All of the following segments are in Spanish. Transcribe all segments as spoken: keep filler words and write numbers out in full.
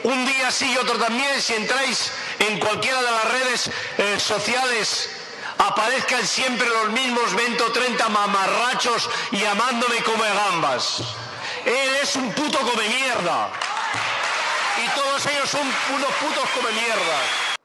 un día sí y otro también. Si entráis en cualquiera de las redes eh, sociales, aparezcan siempre los mismos veinte o treinta mamarrachos llamándome come gambas. Él es un puto come mierda. Y todos ellos son unos putos come mierda.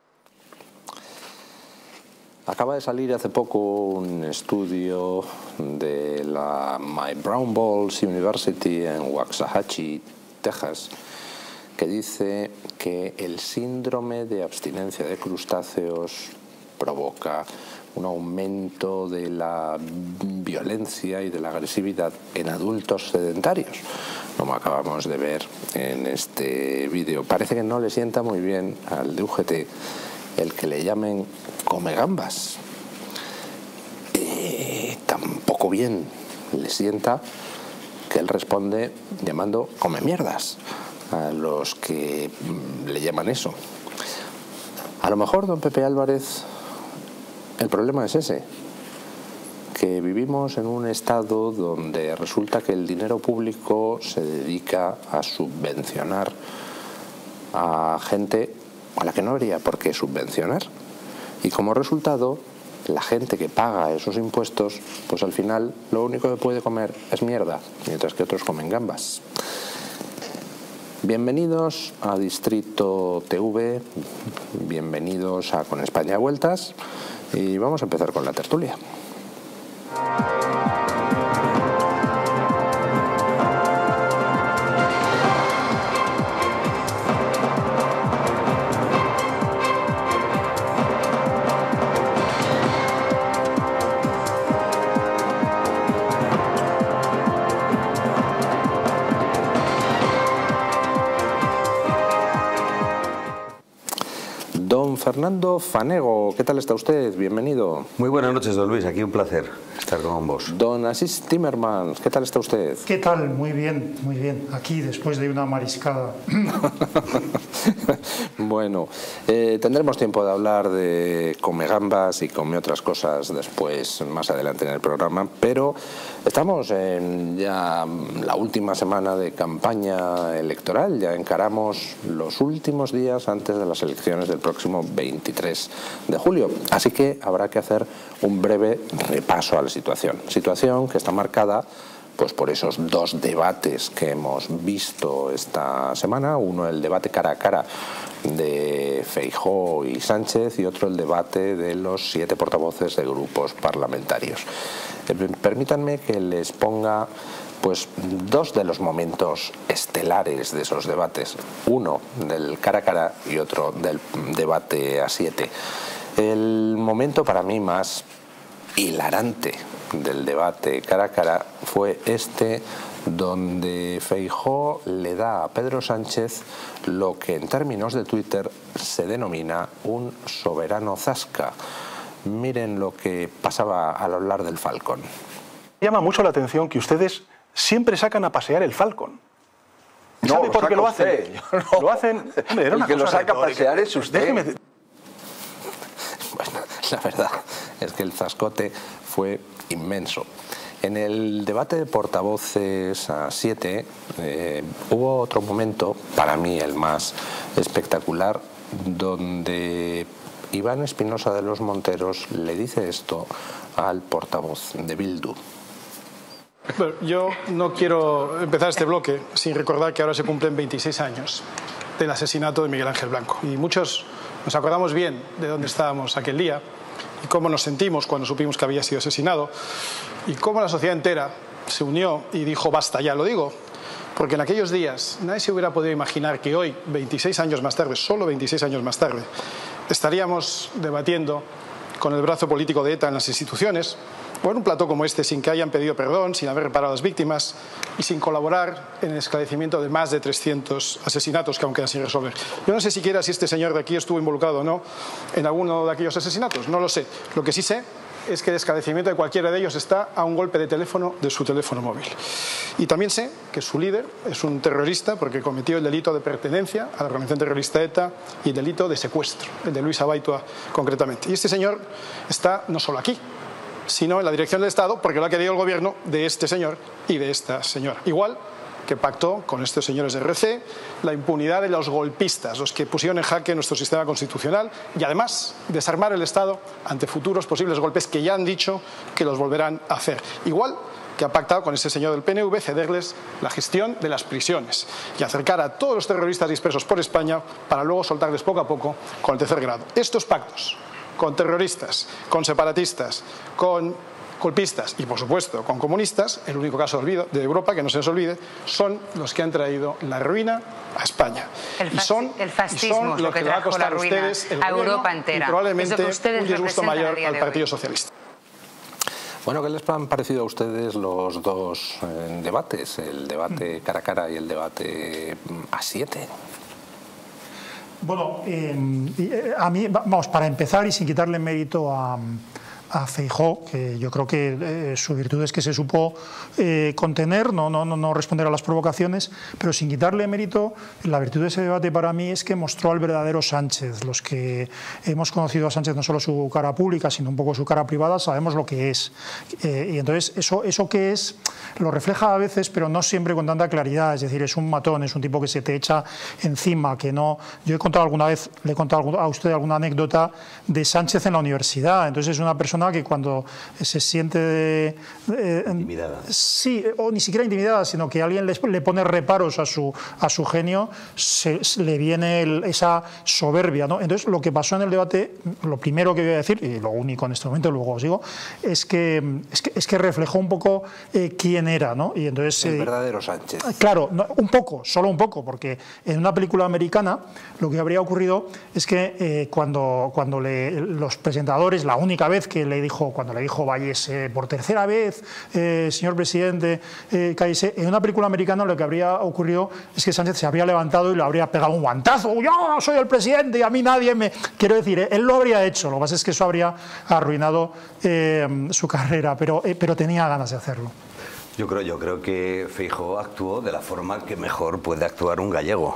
Acaba de salir hace poco un estudio de la My Brown Balls University en Waxahachie, Texas, que dice que el síndrome de abstinencia de crustáceos provoca un aumento de la violencia y de la agresividad en adultos sedentarios, como acabamos de ver en este vídeo. Parece que no le sienta muy bien al de U G T el que le llamen come gambas. Eh, tampoco bien le sienta que él responde llamando come mierdas a los que le llaman eso. A lo mejor, don Pepe Álvarez, el problema es ese, que vivimos en un estado donde resulta que el dinero público se dedica a subvencionar a gente a la que no habría por qué subvencionar, y como resultado la gente que paga esos impuestos pues al final lo único que puede comer es mierda, mientras que otros comen gambas. Bienvenidos a Distrito T V, bienvenidos a Con España a Vueltas, y vamos a empezar con la tertulia. Don Fernando Fanego, ¿qué tal está usted? Bienvenido. Muy buenas noches, don Luis. Aquí un placer estar con vos. Don Asís Timmermans, ¿qué tal está usted? ¿Qué tal? Muy bien, muy bien. Aquí después de una mariscada. Bueno, eh, tendremos tiempo de hablar de come gambas y come otras cosas después, más adelante en el programa, pero estamos en ya la última semana de campaña electoral, ya encaramos los últimos días antes de las elecciones del próximo veintitrés de julio, así que habrá que hacer un breve repaso a la situación, situación que está marcada pues por esos dos debates que hemos visto esta semana, uno el debate cara a cara de Feijóo y Sánchez y otro el debate de los siete portavoces de grupos parlamentarios. Permítanme que les ponga pues dos de los momentos estelares de esos debates, uno del cara a cara y otro del debate a siete. El momento para mí más hilarante del debate cara a cara fue este, donde Feijóo le da a Pedro Sánchez lo que en términos de Twitter se denomina un soberano zasca. Miren lo que pasaba al hablar del Falcon. Llama mucho la atención que ustedes siempre sacan a pasear el Falcon. ¿Sabe No, por qué lo hacen? usted. No. Lo hacen... Hombre, era El una que lo cosa saca a retórica. pasear es usted. Déjeme... Bueno, la verdad es que el zascote fue inmenso. En el debate de portavoces a siete eh, hubo otro momento, para mí el más espectacular, donde Iván Espinosa de los Monteros le dice esto al portavoz de Bildu. Bueno, yo no quiero empezar este bloque sin recordar que ahora se cumplen veintiséis años del asesinato de Miguel Ángel Blanco. Y muchos nos acordamos bien de dónde estábamos aquel día y cómo nos sentimos cuando supimos que había sido asesinado y cómo la sociedad entera se unió y dijo basta ya. Lo digo porque en aquellos días nadie se hubiera podido imaginar que hoy, veintiséis años más tarde, solo veintiséis años más tarde, estaríamos debatiendo con el brazo político de ETA en las instituciones, o en un plató como este, sin que hayan pedido perdón, sin haber reparado a las víctimas y sin colaborar en el esclarecimiento de más de trescientos asesinatos que aún quedan sin resolver. Yo no sé siquiera si este señor de aquí estuvo involucrado o no en alguno de aquellos asesinatos, no lo sé. Lo que sí sé es que el esclarecimiento de cualquiera de ellos está a un golpe de teléfono de su teléfono móvil. Y también sé que su líder es un terrorista porque cometió el delito de pertenencia a la organización terrorista ETA y el delito de secuestro, el de Luis Abaitua concretamente. Y este señor está no solo aquí, sino en la dirección del Estado porque lo ha querido el gobierno de este señor y de esta señora. Igual que pactó con estos señores de R C la impunidad de los golpistas, los que pusieron en jaque nuestro sistema constitucional y además desarmar el Estado ante futuros posibles golpes que ya han dicho que los volverán a hacer. Igual que ha pactado con ese señor del P N V cederles la gestión de las prisiones y acercar a todos los terroristas dispersos por España para luego soltarles poco a poco con el tercer grado. Estos pactos con terroristas, con separatistas, con golpistas y, por supuesto, con comunistas, el único caso de olvido de Europa, que no se nos olvide, son los que han traído la ruina a España. El, y son, el fascismo y son es lo los que que le va a trajo costar la a ruina ustedes el a gobierno Europa entera. y probablemente Es lo que ustedes un disgusto representan a mayor día al de Partido hoy. Socialista. Bueno, ¿qué les han parecido a ustedes los dos eh, debates? El debate cara a cara y el debate a siete. Bueno, eh, a mí, vamos, para empezar y sin quitarle mérito a, a Feijóo, que yo creo que eh, su virtud es que se supo eh, contener, no, no, no responder a las provocaciones, pero sin quitarle mérito, la virtud de ese debate para mí es que mostró al verdadero Sánchez. Los que hemos conocido a Sánchez, no solo su cara pública, sino un poco su cara privada, sabemos lo que es. Eh, y entonces eso, eso que es lo refleja a veces, pero no siempre con tanta claridad. Es decir, es un matón, es un tipo que se te echa encima, que no... Yo he contado alguna vez, le he contado a usted alguna anécdota de Sánchez en la universidad. Entonces es una persona que cuando se siente eh, intimidada. Sí, o ni siquiera intimidada, sino que alguien les, le pone reparos a su, a su genio, se, se le viene el, esa soberbia, ¿no? Entonces lo que pasó en el debate, lo primero que voy a decir, y lo único en este momento, luego os digo, es que, es que, es que reflejó un poco eh, quién era, ¿no? Y entonces, el eh, verdadero Sánchez. Claro, no, un poco, solo un poco, porque en una película americana lo que habría ocurrido es que eh, cuando, cuando le, los presentadores, la única vez que le dijo, cuando le dijo Valles, eh, por tercera vez, eh, señor presidente, eh, cállese, en una película americana lo que habría ocurrido es que Sánchez se habría levantado y le habría pegado un guantazo, yo soy el presidente y a mí nadie me... Quiero decir, eh, él lo habría hecho, lo que pasa es que eso habría arruinado eh, su carrera, pero, eh, pero tenía ganas de hacerlo. Yo creo, yo creo que Feijóo actuó de la forma que mejor puede actuar un gallego,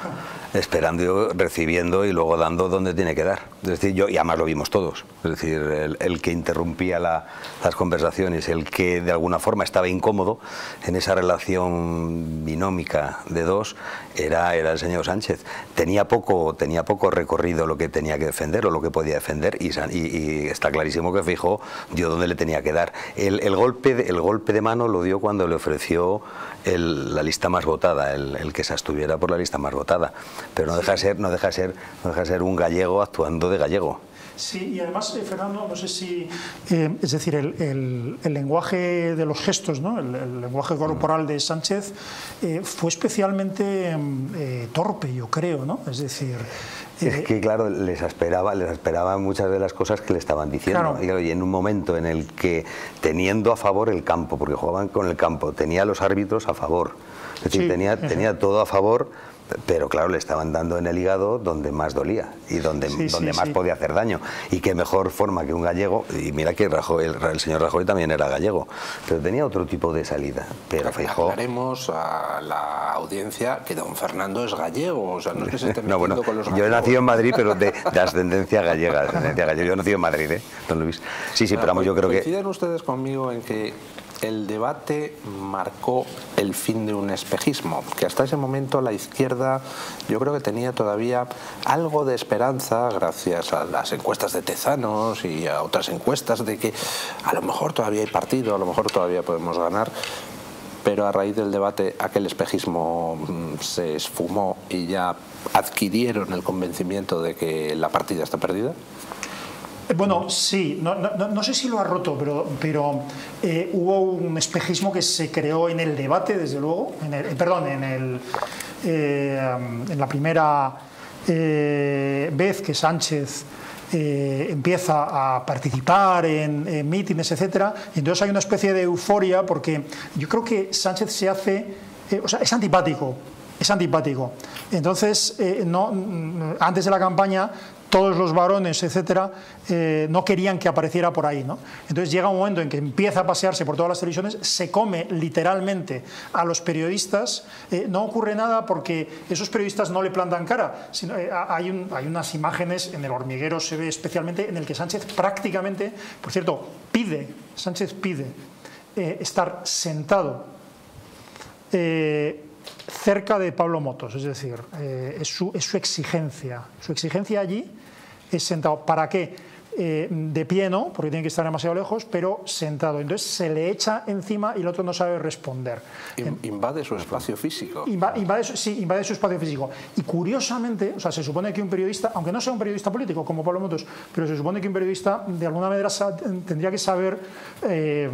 esperando, recibiendo y luego dando donde tiene que dar. Es decir, yo, y además lo vimos todos, es decir, el, el que interrumpía la, las conversaciones, el que de alguna forma estaba incómodo en esa relación binómica de dos, era, era el señor Sánchez. Tenía poco, tenía poco recorrido lo que tenía que defender o lo que podía defender y, y, y está clarísimo que Feijóo dio donde le tenía que dar. El, el, golpe de, el golpe de mano lo dio cuando le ofreció el, la lista más votada, el, el que se abstuviera por la lista más votada. Pero no deja de ser, no deja de ser, no deja de ser un gallego actuando de gallego. Sí, y además, eh, Fernando, no sé si, eh, es decir, el, el, el lenguaje de los gestos, ¿no? el, el lenguaje corporal de Sánchez eh, fue especialmente eh, torpe, yo creo, ¿no? Es decir... Eh, es que, claro, les esperaba, les esperaba muchas de las cosas que le estaban diciendo. Claro. Y, claro, y en un momento en el que, teniendo a favor el campo, porque jugaban con el campo, tenía a los árbitros a favor, es decir, sí, tenía, tenía todo a favor, pero claro, le estaban dando en el hígado donde más dolía y donde, sí, donde sí, más sí. podía hacer daño. Y qué mejor forma que un gallego, y mira que Rajoy, el, el señor Rajoy también era gallego, pero tenía otro tipo de salida. Pero Feijóo... Aclaremos a la audiencia que don Fernando es gallego, o sea, no es que se esté metiendo no, bueno, con los gallegos. Yo he nacido en Madrid, pero de, de ascendencia gallega, ascendencia gallega. Yo he nacido en Madrid, ¿eh, don Luis? Sí, sí, pero vamos, yo creo que... ¿Coinciden ustedes conmigo en que el debate marcó el fin de un espejismo, que hasta ese momento la izquierda yo creo que tenía todavía algo de esperanza gracias a las encuestas de Tezanos y a otras encuestas de que a lo mejor todavía hay partido, a lo mejor todavía podemos ganar, pero a raíz del debate aquel espejismo se esfumó y ya adquirieron el convencimiento de que la partida está perdida? Bueno, sí, no, no, no sé si lo ha roto, pero, pero eh, hubo un espejismo que se creó en el debate, desde luego, en el, perdón, en, el, eh, en la primera eh, vez que Sánchez eh, empieza a participar en, en mítines, etcétera, y entonces hay una especie de euforia, porque yo creo que Sánchez se hace, eh, o sea, es antipático, es antipático. Entonces, eh, no, antes de la campaña, todos los varones, etcétera, eh, no querían que apareciera por ahí, ¿no? Entonces llega un momento en que empieza a pasearse por todas las televisiones, se come literalmente a los periodistas, eh, no ocurre nada porque esos periodistas no le plantan cara, sino, eh, hay, un, hay unas imágenes, en El Hormiguero se ve especialmente, en el que Sánchez prácticamente, por cierto, pide, Sánchez pide eh, estar sentado eh, cerca de Pablo Motos, es decir, eh, es, su, es su exigencia. Su exigencia allí es sentado. ¿Para qué? Eh, de pie no, porque tiene que estar demasiado lejos, pero sentado. Entonces se le echa encima y el otro no sabe responder. Invade su espacio físico. Inva, invade, su, sí, invade su espacio físico. Y curiosamente, o sea, se supone que un periodista, aunque no sea un periodista político como Pablo Motos, pero se supone que un periodista de alguna manera tendría que saber eh,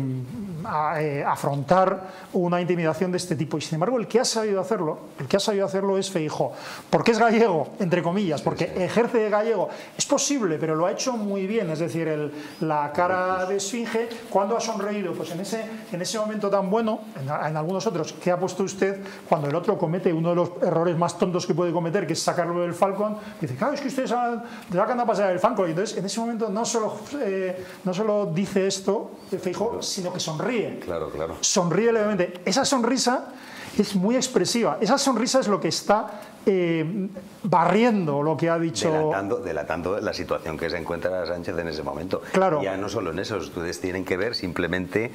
a, eh, afrontar una intimidación de este tipo. Y sin embargo, el que ha sabido hacerlo, el que ha sabido hacerlo es Feijóo. ¿Por qué es gallego? Entre comillas, porque sí, sí. ejerce de gallego. Es posible, pero lo ha hecho muy bien, es decir, el, la cara de esfinge, cuando ha sonreído, pues en ese, en ese momento tan bueno, en, en algunos otros, ¿qué ha puesto usted cuando el otro comete uno de los errores más tontos que puede cometer, que es sacarlo del Falcon? Dice, claro, es que ustedes sacan a pasar el Falcon. Y entonces, en ese momento no solo, eh, no solo dice esto, Feijóo, sino que sonríe. Claro, claro. Sonríe levemente. Esa sonrisa es muy expresiva. Esa sonrisa es lo que está eh, barriendo lo que ha dicho. Delatando, delatando la situación que se encuentra Sánchez en ese momento. Claro. Ya no solo en eso, ustedes tienen que ver simplemente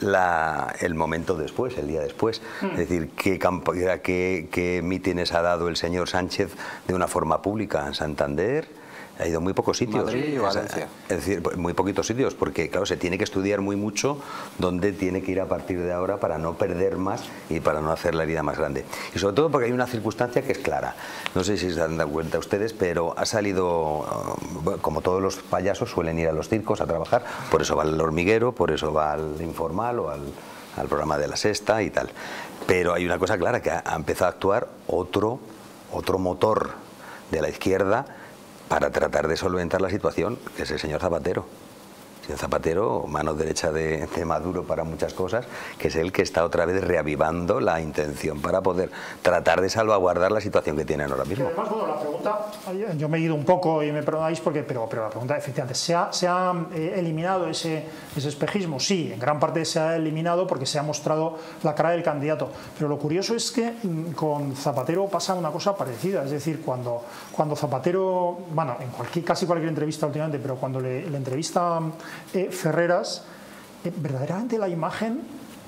la, el momento después, el día después. Mm. Es decir, qué, qué, qué mítines ha dado el señor Sánchez de una forma pública en Santander. Ha ido muy pocos sitios. Madrid y Valencia. Es decir, muy poquitos sitios, porque claro, se tiene que estudiar muy mucho dónde tiene que ir a partir de ahora para no perder más y para no hacer la herida más grande. Y sobre todo porque hay una circunstancia que es clara. No sé si se han dado cuenta ustedes, pero ha salido, como todos los payasos suelen ir a los circos a trabajar, por eso va al hormiguero, por eso va al informal o al, al programa de La Sexta y tal. Pero hay una cosa clara, que ha, ha empezado a actuar otro, otro motor de la izquierda para tratar de solventar la situación, que es el señor Zapatero. El señor Zapatero, mano derecha de, de Maduro para muchas cosas, que es el que está otra vez reavivando la intención para poder tratar de salvaguardar la situación que tienen ahora mismo. Además, bueno, la pregunta, yo me he ido un poco y me perdonáis, porque, pero, pero la pregunta, efectivamente, ¿se ha, se ha eh, eliminado ese, ese espejismo? Sí, en gran parte se ha eliminado porque se ha mostrado la cara del candidato. Pero lo curioso es que con Zapatero pasa una cosa parecida. Es decir, cuando, cuando Zapatero, bueno, en cualquier, casi cualquier entrevista últimamente, pero cuando le, le entrevista Eh, Ferreras, eh, verdaderamente la imagen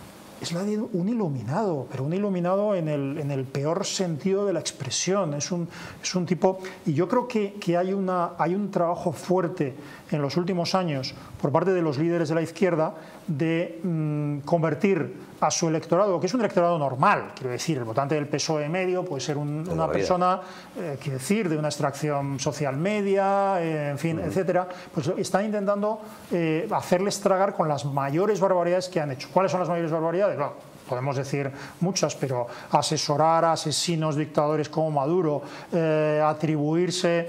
es la de un iluminado, pero un iluminado en el, en el peor sentido de la expresión. Es un, es un tipo, y yo creo que, que hay, una, hay un trabajo fuerte en los últimos años por parte de los líderes de la izquierda de mmm, convertir a su electorado, que es un electorado normal, quiero decir, el votante del P S O E medio puede ser un, una persona, eh, quiero decir, de una extracción social media, eh, en fin, uh-huh. etcétera, pues están intentando eh, hacerles tragar con las mayores barbaridades que han hecho. ¿Cuáles son las mayores barbaridades? Bueno, podemos decir muchas, pero asesorar a asesinos dictadores como Maduro, eh, atribuirse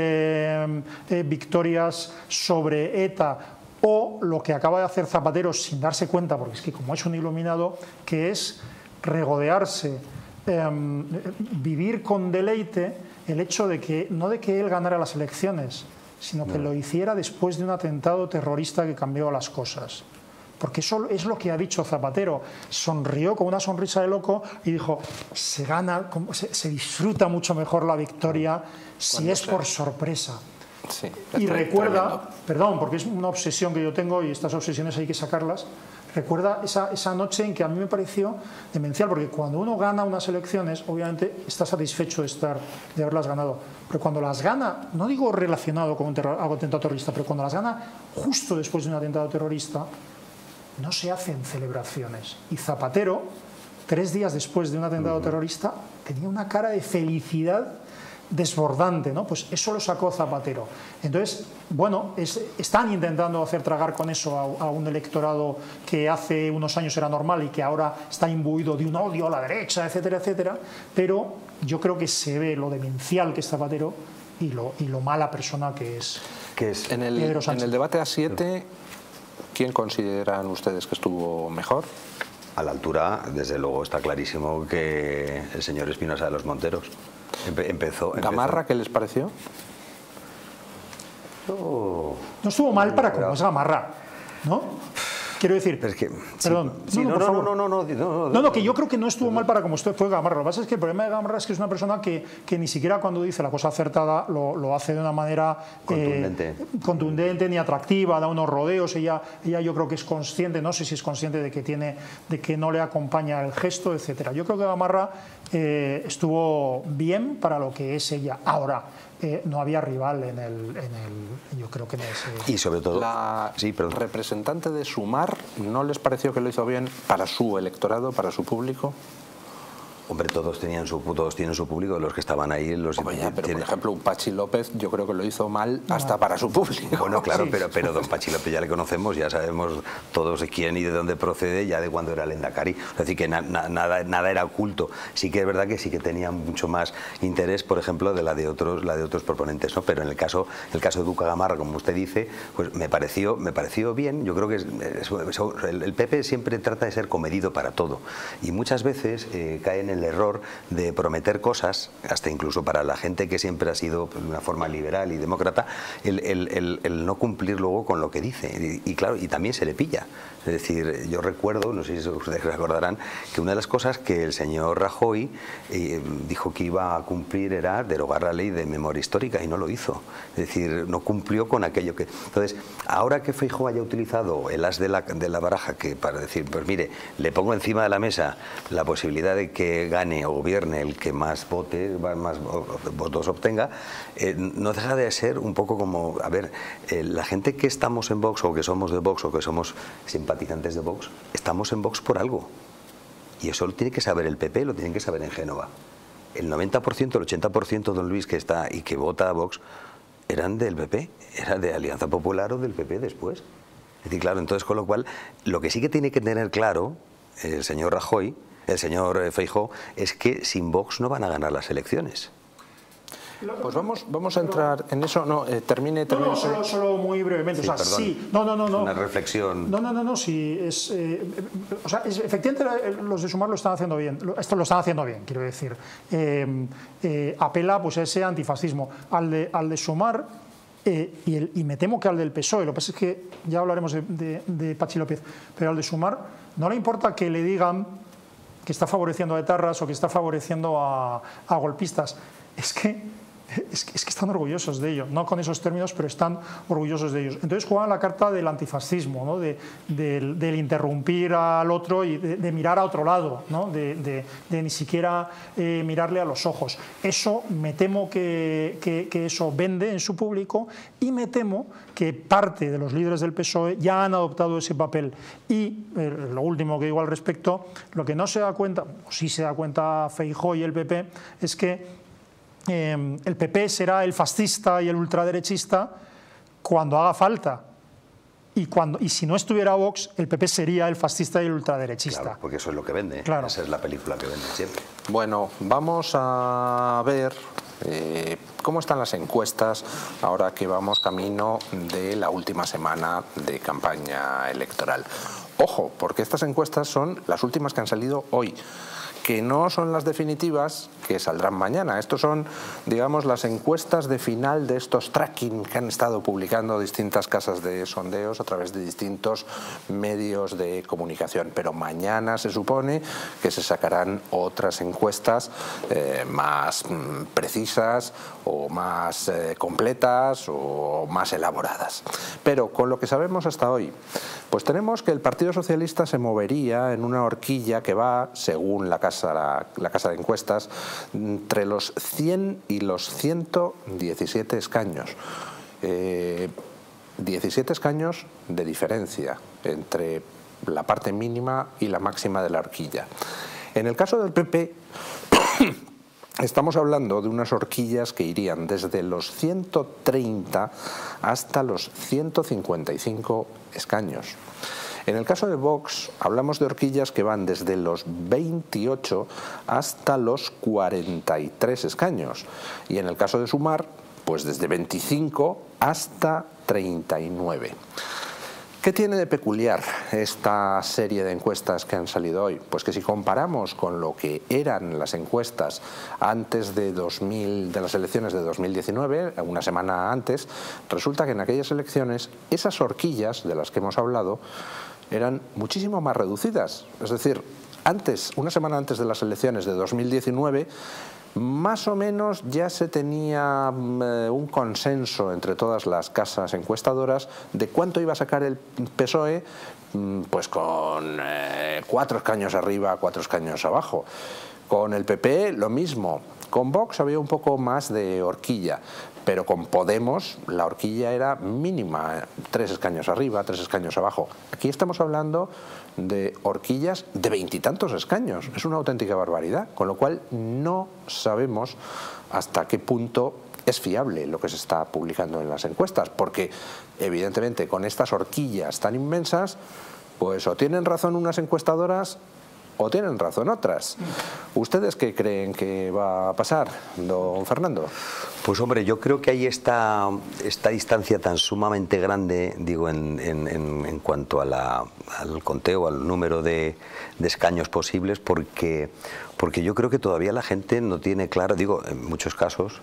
eh, eh, victorias sobre ETA, o lo que acaba de hacer Zapatero sin darse cuenta, porque es que como es un iluminado, que es regodearse, eh, vivir con deleite el hecho de que, no de que él ganara las elecciones, sino que no. lo hiciera después de un atentado terrorista que cambió las cosas. Porque eso es lo que ha dicho Zapatero. Sonrió con una sonrisa de loco y dijo, se gana, se, se disfruta mucho mejor la victoria si es por sorpresa. Sí, y recuerda, tremendo. Perdón, porque es una obsesión que yo tengo y estas obsesiones hay que sacarlas, recuerda esa, esa noche en que a mí me pareció demencial, porque cuando uno gana unas elecciones, obviamente está satisfecho de, estar, de haberlas ganado, pero cuando las gana, no digo relacionado con un terror, algo atentado terrorista, pero cuando las gana justo después de un atentado terrorista, no se hacen celebraciones. Y Zapatero, tres días después de un atentado uh-huh. terrorista, tenía una cara de felicidad desbordante, ¿no? Pues eso lo sacó Zapatero. Entonces, bueno, es, están intentando hacer tragar con eso a, a un electorado que hace unos años era normal y que ahora está imbuido de un odio a la derecha, etcétera, etcétera, pero yo creo que se ve lo demencial que es Zapatero y lo, y lo mala persona que es, que es en, el, Pedro Sánchez. En el debate A siete, ¿quién consideran ustedes que estuvo mejor? A la altura, desde luego, está clarísimo que el señor Espinosa de los Monteros. Empe empezó, empezó. ¿Gamarra qué les pareció? Oh. No estuvo mal para como es Gamarra, ¿no? Quiero decir, Pero es que, perdón, sí, no, no, no, por no, favor. no, no, no, no, No, no, que yo creo que no estuvo mal para como usted fue Gamarra. Lo que pasa es que el problema de Gamarra es que es una persona que, que ni siquiera cuando dice la cosa acertada lo, lo hace de una manera Contundente. eh, contundente ni atractiva, da unos rodeos. Ella, ella yo creo que es consciente, no sé si es consciente de que tiene, de que no le acompaña el gesto, etcétera. Yo creo que Gamarra eh, estuvo bien para lo que es ella. Ahora, eh, no había rival en el, en el, yo creo que en ese... Y sobre todo, La sí, perdón. representante de Sumar, ¿no les pareció que lo hizo bien para su electorado, para su público? Hombre, todos tenían su todos tienen su público, los que estaban ahí, los Hombre, ya, pero tienen- por ejemplo, un Pachi López yo creo que lo hizo mal hasta para su público. Bueno, claro, Sí. pero, pero don Pachi López ya le conocemos, ya sabemos todos quién y de dónde procede, ya de cuando era el Endacari. Es decir, que na- na- nada, nada era oculto. Sí que es verdad que sí que tenía mucho más interés, por ejemplo, de la de otros, la de otros proponentes, ¿no? Pero en el caso, el caso de Duca Gamarra, como usted dice, pues me pareció, me pareció bien. Yo creo que es- es- es- el, el P P siempre trata de ser comedido para todo. Y muchas veces eh, cae en el error de prometer cosas, hasta incluso para la gente que siempre ha sido pues, de una forma liberal y demócrata, el, el- el- el no cumplir luego con lo que dice. Y, y claro, y también se le pilla. Es decir, yo recuerdo, no sé si ustedes recordarán, que una de las cosas que el señor Rajoy eh, dijo que iba a cumplir era derogar la ley de memoria histórica y no lo hizo. Es decir, no cumplió con aquello que... Entonces, ahora que Feijóo haya utilizado el as de la, de la baraja que para decir, pues mire, le pongo encima de la mesa la posibilidad de que gane o gobierne el que más vote, más votos obtenga, eh, no deja de ser un poco como, a ver, eh, la gente que estamos en Vox o que somos de Vox o que somos simpatizantes de Vox, estamos en Vox por algo. Y eso lo tiene que saber el P P, lo tienen que saber en Génova. El noventa por ciento, el ochenta por ciento, don Luis, que está y que vota a Vox, eran del P P, eran de Alianza Popular o del P P después. Es decir, claro, entonces con lo cual, lo que sí que tiene que tener claro el señor Rajoy, el señor Feijóo, es que sin Vox no van a ganar las elecciones. Pues vamos, vamos a entrar en eso. No, eh, termine, No, termine. no, solo, solo muy brevemente. Sí, o sea, perdón. sí, no, no, no, no. Una reflexión. No, no, no, no, sí, es, eh, o sea, es- efectivamente los de Sumar lo están haciendo bien, lo- esto lo están haciendo bien, quiero decir. Eh, eh, apela pues a ese antifascismo. Al de, al de Sumar, eh, y, el- y me temo que al del P S O E, lo que pasa es que ya hablaremos de, de, de Pachi López, pero al de Sumar no le importa que le digan que está favoreciendo a etarras o que está favoreciendo a, a golpistas. Es que Es que, es que están orgullosos de ello, no con esos términos, pero están orgullosos de ellos. Entonces juegan la carta del antifascismo, ¿no? de, del, del interrumpir al otro y de, de mirar a otro lado, ¿no? de, de, de ni siquiera eh, mirarle a los ojos. Eso me temo que, que, que eso vende en su público y me temo que parte de los líderes del P S O E ya han adoptado ese papel. Y eh, lo último que digo al respecto, lo que no se da cuenta, o sí se da cuenta Feijóo y el P P, es que Eh, el P P será el fascista y el ultraderechista cuando haga falta. Y, cuando, y si no estuviera Vox, el P P sería el fascista y el ultraderechista. Claro, porque eso es lo que vende. Claro. Esa es la película que vende siempre. Bueno, vamos a ver eh, cómo están las encuestas ahora que vamos camino de la última semana de campaña electoral. Ojo, porque estas encuestas son las últimas que han salido hoy, que no son las definitivas que saldrán mañana. Estos son, digamos, las encuestas de final de estos tracking que han estado publicando distintas casas de sondeos a través de distintos medios de comunicación. Pero mañana se supone que se sacarán otras encuestas eh, más mm, precisas o más eh, completas o más elaboradas. Pero con lo que sabemos hasta hoy, pues tenemos que el Partido Socialista se movería en una horquilla que va, según la casa, la, la casa de encuestas, entre los cien y los ciento diecisiete escaños. Eh, diecisiete escaños de diferencia entre la parte mínima y la máxima de la horquilla. En el caso del P P, estamos hablando de unas horquillas que irían desde los ciento treinta hasta los ciento cincuenta y cinco escaños. En el caso de Vox, hablamos de horquillas que van desde los veintiocho hasta los cuarenta y tres escaños. Y en el caso de Sumar, pues desde veinticinco hasta treinta y nueve. ¿Qué tiene de peculiar esta serie de encuestas que han salido hoy? Pues que si comparamos con lo que eran las encuestas antes de, dos mil, de las elecciones de dos mil diecinueve, una semana antes, resulta que en aquellas elecciones esas horquillas de las que hemos hablado eran muchísimo más reducidas. Es decir, antes, una semana antes de las elecciones de dos mil diecinueve, más o menos ya se tenía eh, un consenso entre todas las casas encuestadoras de cuánto iba a sacar el P S O E, pues con eh, cuatro escaños arriba, cuatro escaños abajo. Con el P P lo mismo. Con Vox había un poco más de horquilla, pero con Podemos la horquilla era mínima, tres escaños arriba, tres escaños abajo. Aquí estamos hablando de horquillas de veintitantos escaños. Es una auténtica barbaridad, con lo cual no sabemos hasta qué punto es fiable lo que se está publicando en las encuestas, porque evidentemente con estas horquillas tan inmensas, pues o tienen razón unas encuestadoras o tienen razón otras. ¿Ustedes qué creen que va a pasar, don Fernando? Pues hombre, yo creo que hay esta, esta distancia tan sumamente grande, digo, en, en, en cuanto a la, al conteo, al número de, de escaños posibles, porque, porque yo creo que todavía la gente no tiene claro, digo, en muchos casos,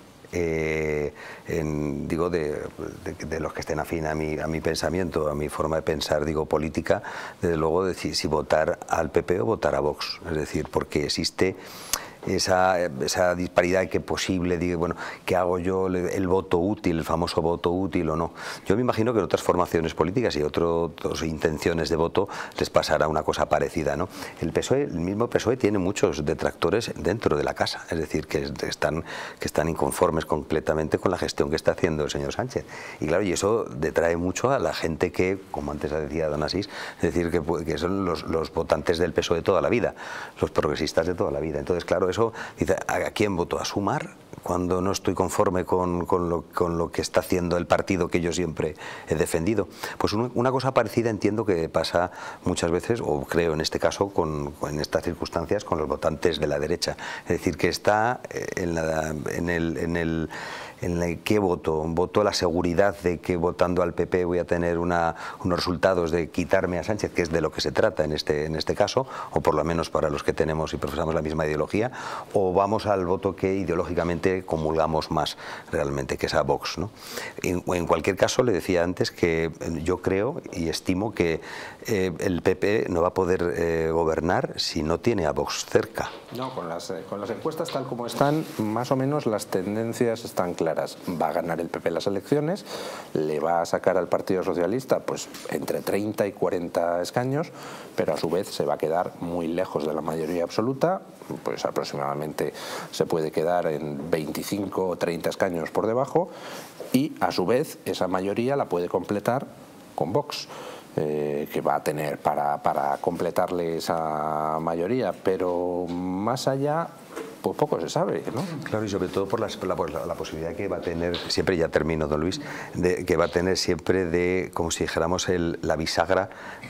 Eh, en, digo de, de, de los que estén afín a mi, a mi pensamiento, a mi forma de pensar, digo política, desde luego decir si votar al P P o votar a Vox, es decir, porque existe esa, esa disparidad que posible, digo, bueno, ¿qué hago yo? El voto útil, el famoso voto útil o no. Yo me imagino que en otras formaciones políticas y otras intenciones de voto les pasará una cosa parecida, ¿no? El P S O E, el mismo P S O E tiene muchos detractores dentro de la casa, es decir, que están, que están inconformes completamente con la gestión que está haciendo el señor Sánchez. Y claro, y eso detrae mucho a la gente que, como antes decía don Asís, es decir, que, que son los, los votantes del P S O E de toda la vida, los progresistas de toda la vida. Entonces, claro, eso dice, ¿a quién voto? ¿A Sumar? Cuando no estoy conforme con, con, lo, con lo que está haciendo el partido que yo siempre he defendido. Pues un, una cosa parecida entiendo que pasa muchas veces, o creo en este caso, con, en estas circunstancias, con los votantes de la derecha. Es decir, que está en, la, en el... En el ¿En el qué voto? ¿Voto la seguridad de que votando al P P voy a tener una, unos resultados de quitarme a Sánchez, que es de lo que se trata en este, en este caso, o por lo menos para los que tenemos y profesamos la misma ideología, o vamos al voto que ideológicamente comulgamos más realmente, que es a Vox, ¿no? En, en cualquier caso, le decía antes que yo creo y estimo que eh, el P P no va a poder eh, gobernar si no tiene a Vox cerca. No, con las, con las encuestas tal como están, más o menos las tendencias están claras. Va a ganar el P P las elecciones, le va a sacar al Partido Socialista pues entre treinta y cuarenta escaños, pero a su vez se va a quedar muy lejos de la mayoría absoluta, pues aproximadamente se puede quedar en veinticinco o treinta escaños por debajo, y a su vez esa mayoría la puede completar con Vox. Eh, que va a tener para, para completarle esa mayoría, pero más allá pues poco se sabe, ¿no? Claro, y sobre todo por la, por la, la posibilidad que va a tener, siempre ya termino, don Luis, de, que va a tener siempre de, como si dijéramos, el, la bisagra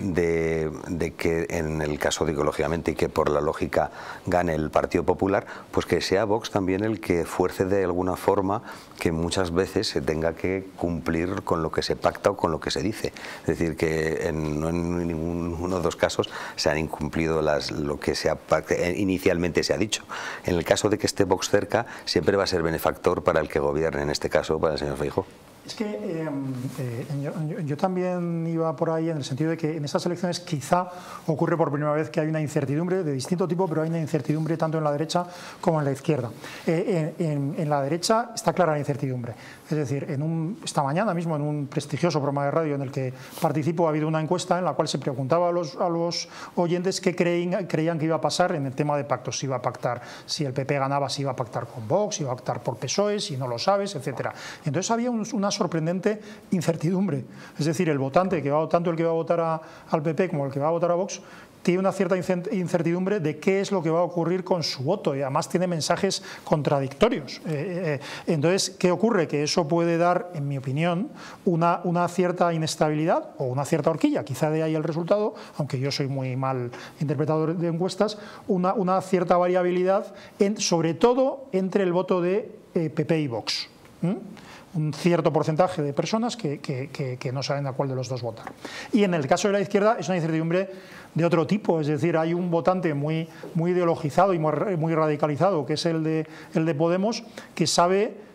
de, de que en el caso, digo, lógicamente, y que por la lógica gane el Partido Popular, pues que sea Vox también el que fuerce de alguna forma que muchas veces se tenga que cumplir con lo que se pacta o con lo que se dice. Es decir, que en, no en ninguno de los dos casos se han incumplido las, lo que se ha, inicialmente se ha dicho. En el caso de que esté Vox cerca, siempre va a ser benefactor para el que gobierne, en este caso para el señor Feijóo. Es que eh, eh, yo, yo, yo también iba por ahí en el sentido de que en estas elecciones quizá ocurre por primera vez que hay una incertidumbre de distinto tipo, pero hay una incertidumbre tanto en la derecha como en la izquierda. Eh, en, en la derecha está clara la incertidumbre. Es decir, en un, esta mañana mismo en un prestigioso programa de radio en el que participo ha habido una encuesta en la cual se preguntaba a los, a los oyentes qué creían, creían que iba a pasar en el tema de pactos. Si iba a pactar, si el P P ganaba, si iba a pactar con Vox, si iba a pactar por P S O E, si no lo sabes, etcétera. Entonces había un, una sorprendente incertidumbre. Es decir, el votante, que va, tanto el que va a votar a, al P P como el que va a votar a Vox, tiene una cierta incertidumbre de qué es lo que va a ocurrir con su voto y además tiene mensajes contradictorios. Eh, eh, entonces, ¿qué ocurre? Que eso puede dar, en mi opinión, una, una cierta inestabilidad o una cierta horquilla, quizá de ahí el resultado, aunque yo soy muy mal interpretador de encuestas, una, una cierta variabilidad, en, sobre todo entre el voto de eh, P P y Vox. ¿Mm? Un cierto porcentaje de personas que, que, que, que no saben a cuál de los dos votar. Y en el caso de la izquierda es una incertidumbre de otro tipo, es decir, hay un votante muy, muy ideologizado y muy, muy radicalizado, que es el de, el de Podemos, que sabe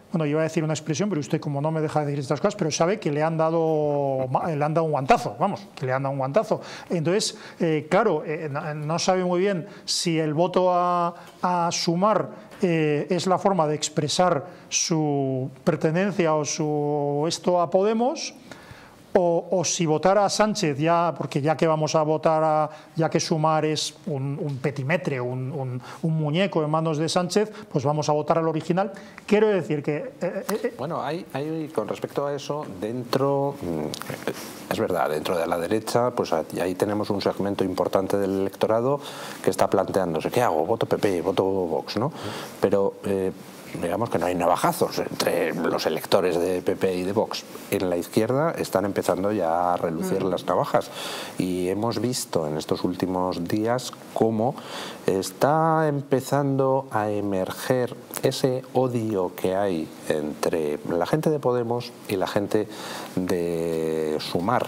bueno, iba a decir una expresión, pero usted como no me deja decir estas cosas, pero sabe que le han dado, le han dado un guantazo, vamos, que le han dado un guantazo. Entonces, eh, claro, eh, no sabe muy bien si el voto a, a Sumar eh, es la forma de expresar su pertenencia o su esto a Podemos, O, o si votar a Sánchez, ya, porque ya que vamos a votar, a, ya que Sumar es un, un petimetre, un, un, un muñeco en manos de Sánchez, pues vamos a votar al original. Quiero decir que... Eh, eh, bueno, hay, hay con respecto a eso, dentro, es verdad, dentro de la derecha, pues ahí tenemos un segmento importante del electorado que está planteándose, ¿qué hago? ¿Voto P P, voto Vox? ¿No? Pero... Eh, digamos que no hay navajazos entre los electores de P P y de Vox. En la izquierda están empezando ya a relucir las navajas y hemos visto en estos últimos días cómo está empezando a emerger ese odio que hay entre la gente de Podemos y la gente de Sumar.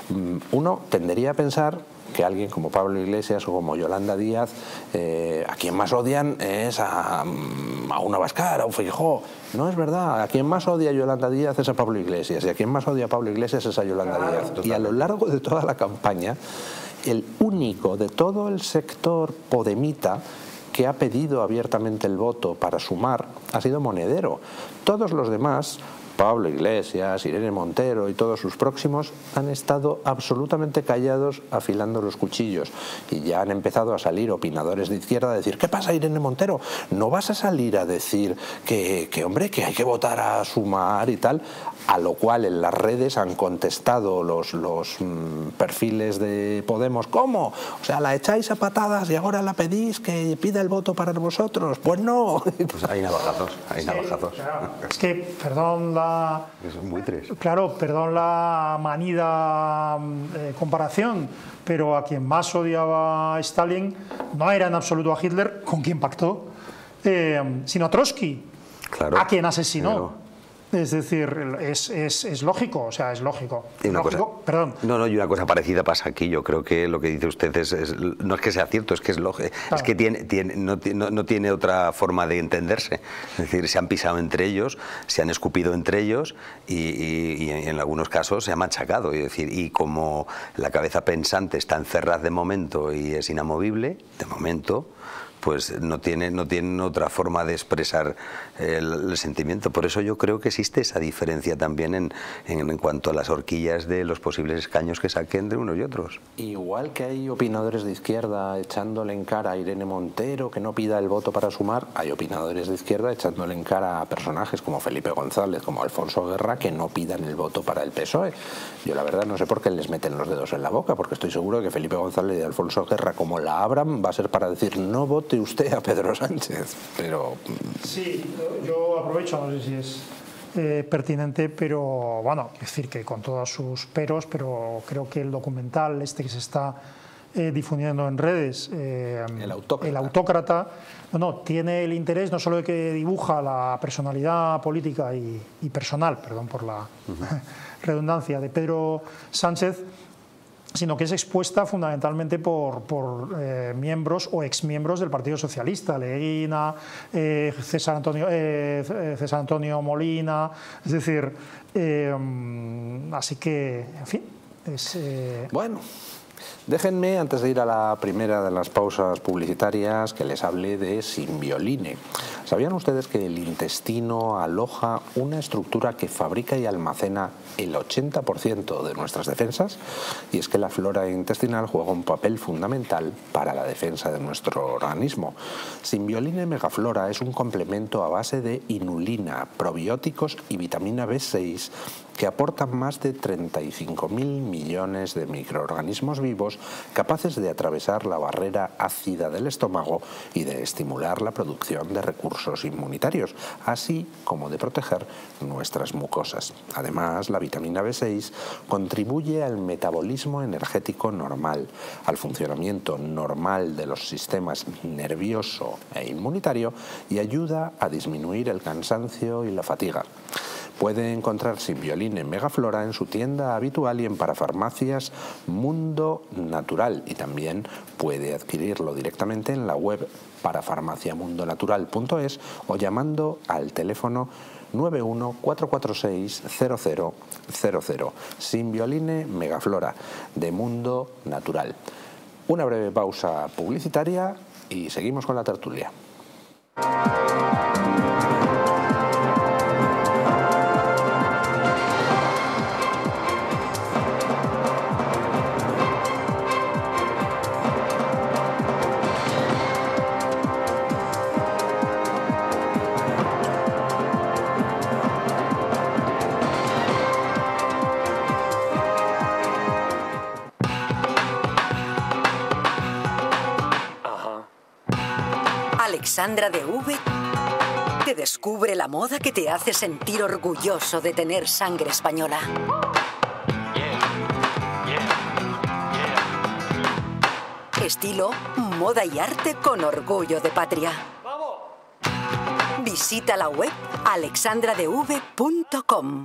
Uno tendería a pensar que alguien como Pablo Iglesias o como Yolanda Díaz, eh, a quien más odian es a, a una Abascal, a un Feijóo. No es verdad, a quien más odia a Yolanda Díaz es a Pablo Iglesias y a quien más odia a Pablo Iglesias es a Yolanda claro, Díaz. Total. Y a lo largo de toda la campaña, el único de todo el sector podemita que ha pedido abiertamente el voto para Sumar ha sido Monedero. Todos los demás, Pablo Iglesias, Irene Montero y todos sus próximos, han estado absolutamente callados afilando los cuchillos y ya han empezado a salir opinadores de izquierda a decir, ¿qué pasa, Irene Montero? ¿No vas a salir a decir que, que hombre, que hay que votar a Sumar y tal? A lo cual en las redes han contestado los, los mmm, perfiles de Podemos, ¿cómo? O sea, la echáis a patadas y ahora la pedís que pida el voto para vosotros. Pues no. Pues hay navajazos, hay sí, navajazos. Claro. Es que, perdón la... Son buitres. Claro, perdón la manida eh, comparación, pero a quien más odiaba a Stalin no era en absoluto a Hitler, con quien pactó, eh, sino a Trotsky, claro, a quien asesinó. Claro. Es decir, es, es, es lógico, o sea, es lógico. Y una lógico cosa, perdón. No, no, y una cosa parecida pasa aquí. Yo creo que lo que dice usted es, es no es que sea cierto, es que es lógico. Claro. Es que tiene, tiene, no, no, no tiene otra forma de entenderse. Es decir, se han pisado entre ellos, se han escupido entre ellos y, y, y en algunos casos se han machacado. Es decir, y como la cabeza pensante está encerrada de momento y es inamovible, de momento, pues no tienen no tienen otra forma de expresar el, el sentimiento. Por eso yo creo que existe esa diferencia también en, en, en cuanto a las horquillas de los posibles escaños que saquen de unos y otros. Igual que hay opinadores de izquierda echándole en cara a Irene Montero que no pida el voto para Sumar, hay opinadores de izquierda echándole en cara a personajes como Felipe González, como Alfonso Guerra, que no pidan el voto para el P S O E. Yo la verdad no sé por qué les meten los dedos en la boca, porque estoy seguro de que Felipe González y Alfonso Guerra, como la abran, va a ser para decir no vote usted a Pedro Sánchez, pero... Sí, yo aprovecho, no sé si es eh, pertinente, pero bueno, es decir que con todos sus peros, pero creo que el documental este que se está eh, difundiendo en redes, eh, el autócrata, el autócrata bueno, tiene el interés no solo de que dibuja la personalidad política y, y personal, perdón por la uh-huh. redundancia, de Pedro Sánchez, sino que es expuesta fundamentalmente por, por eh, miembros o exmiembros del Partido Socialista, Leguina, eh, César, Antonio, eh, César Antonio Molina, es decir, eh, así que, en fin, es... Eh... Bueno. Déjenme, antes de ir a la primera de las pausas publicitarias, que les hable de Simbioline. ¿Sabían ustedes que el intestino aloja una estructura que fabrica y almacena el ochenta por ciento de nuestras defensas? Y es que la flora intestinal juega un papel fundamental para la defensa de nuestro organismo. Simbioline Megaflora es un complemento a base de inulina, probióticos y vitamina B seis que aportan más de treinta y cinco mil millones de microorganismos vivos capaces de atravesar la barrera ácida del estómago y de estimular la producción de recursos inmunitarios, así como de proteger nuestras mucosas. Además, la vitamina B seis contribuye al metabolismo energético normal, al funcionamiento normal de los sistemas nervioso e inmunitario y ayuda a disminuir el cansancio y la fatiga. Puede encontrar Simbioline Megaflora en su tienda habitual y en parafarmacias Mundo Natural, y también puede adquirirlo directamente en la web parafarmaciamundonatural punto es o llamando al teléfono nueve uno cuatro cuatro seis cero cero cero cero. Simbioline Megaflora de Mundo Natural. Una breve pausa publicitaria y seguimos con la tertulia. Alexandra de V te descubre la moda que te hace sentir orgulloso de tener sangre española. Estilo, moda y arte con orgullo de patria. Visita la web alexandra d v punto com.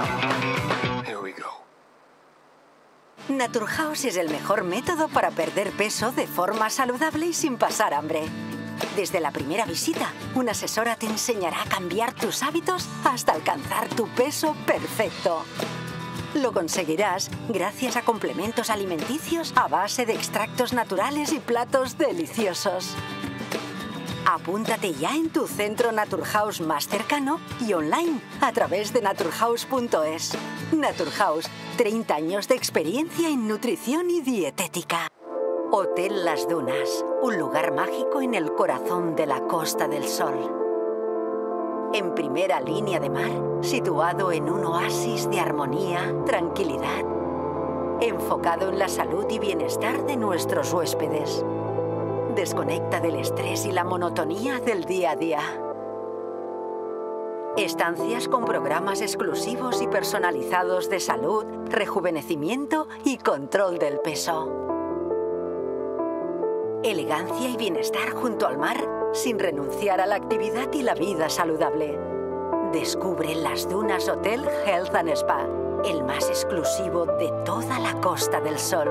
Naturhaus es el mejor método para perder peso de forma saludable y sin pasar hambre. Desde la primera visita, una asesora te enseñará a cambiar tus hábitos hasta alcanzar tu peso perfecto. Lo conseguirás gracias a complementos alimenticios a base de extractos naturales y platos deliciosos. Apúntate ya en tu centro Naturhaus más cercano y online a través de naturhaus punto es. Naturhaus, treinta años de experiencia en nutrición y dietética. Hotel Las Dunas, un lugar mágico en el corazón de la Costa del Sol. En primera línea de mar, situado en un oasis de armonía, tranquilidad, enfocado en la salud y bienestar de nuestros huéspedes. Desconecta del estrés y la monotonía del día a día. Estancias con programas exclusivos y personalizados de salud, rejuvenecimiento y control del peso. Elegancia y bienestar junto al mar, sin renunciar a la actividad y la vida saludable. Descubre Las Dunas Hotel Health and Spa, el más exclusivo de toda la Costa del Sol.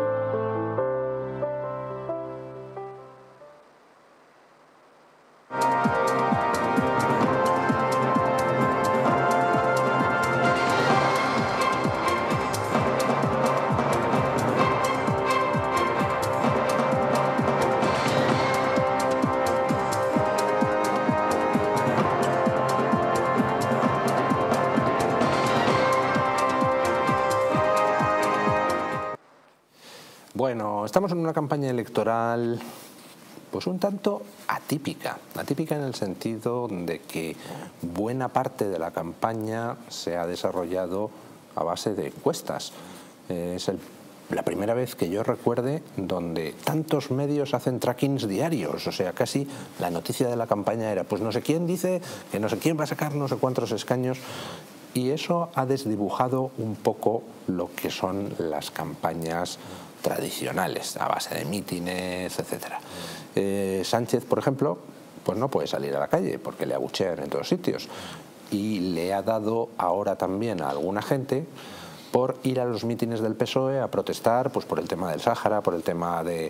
Bueno, estamos en una campaña electoral pues un tanto atípica, atípica en el sentido de que buena parte de la campaña se ha desarrollado a base de encuestas. Es el, la primera vez que yo recuerde donde tantos medios hacen trackings diarios, o sea, casi la noticia de la campaña era pues no sé quién dice que no sé quién va a sacar no sé cuántos escaños. Y eso ha desdibujado un poco lo que son las campañas tradicionales, a base de mítines, etcétera. Eh, Sánchez, por ejemplo, pues no puede salir a la calle porque le abuchean en todos sitios. Y le ha dado ahora también a alguna gente por ir a los mítines del P S O E a protestar pues por el tema del Sáhara, por el tema de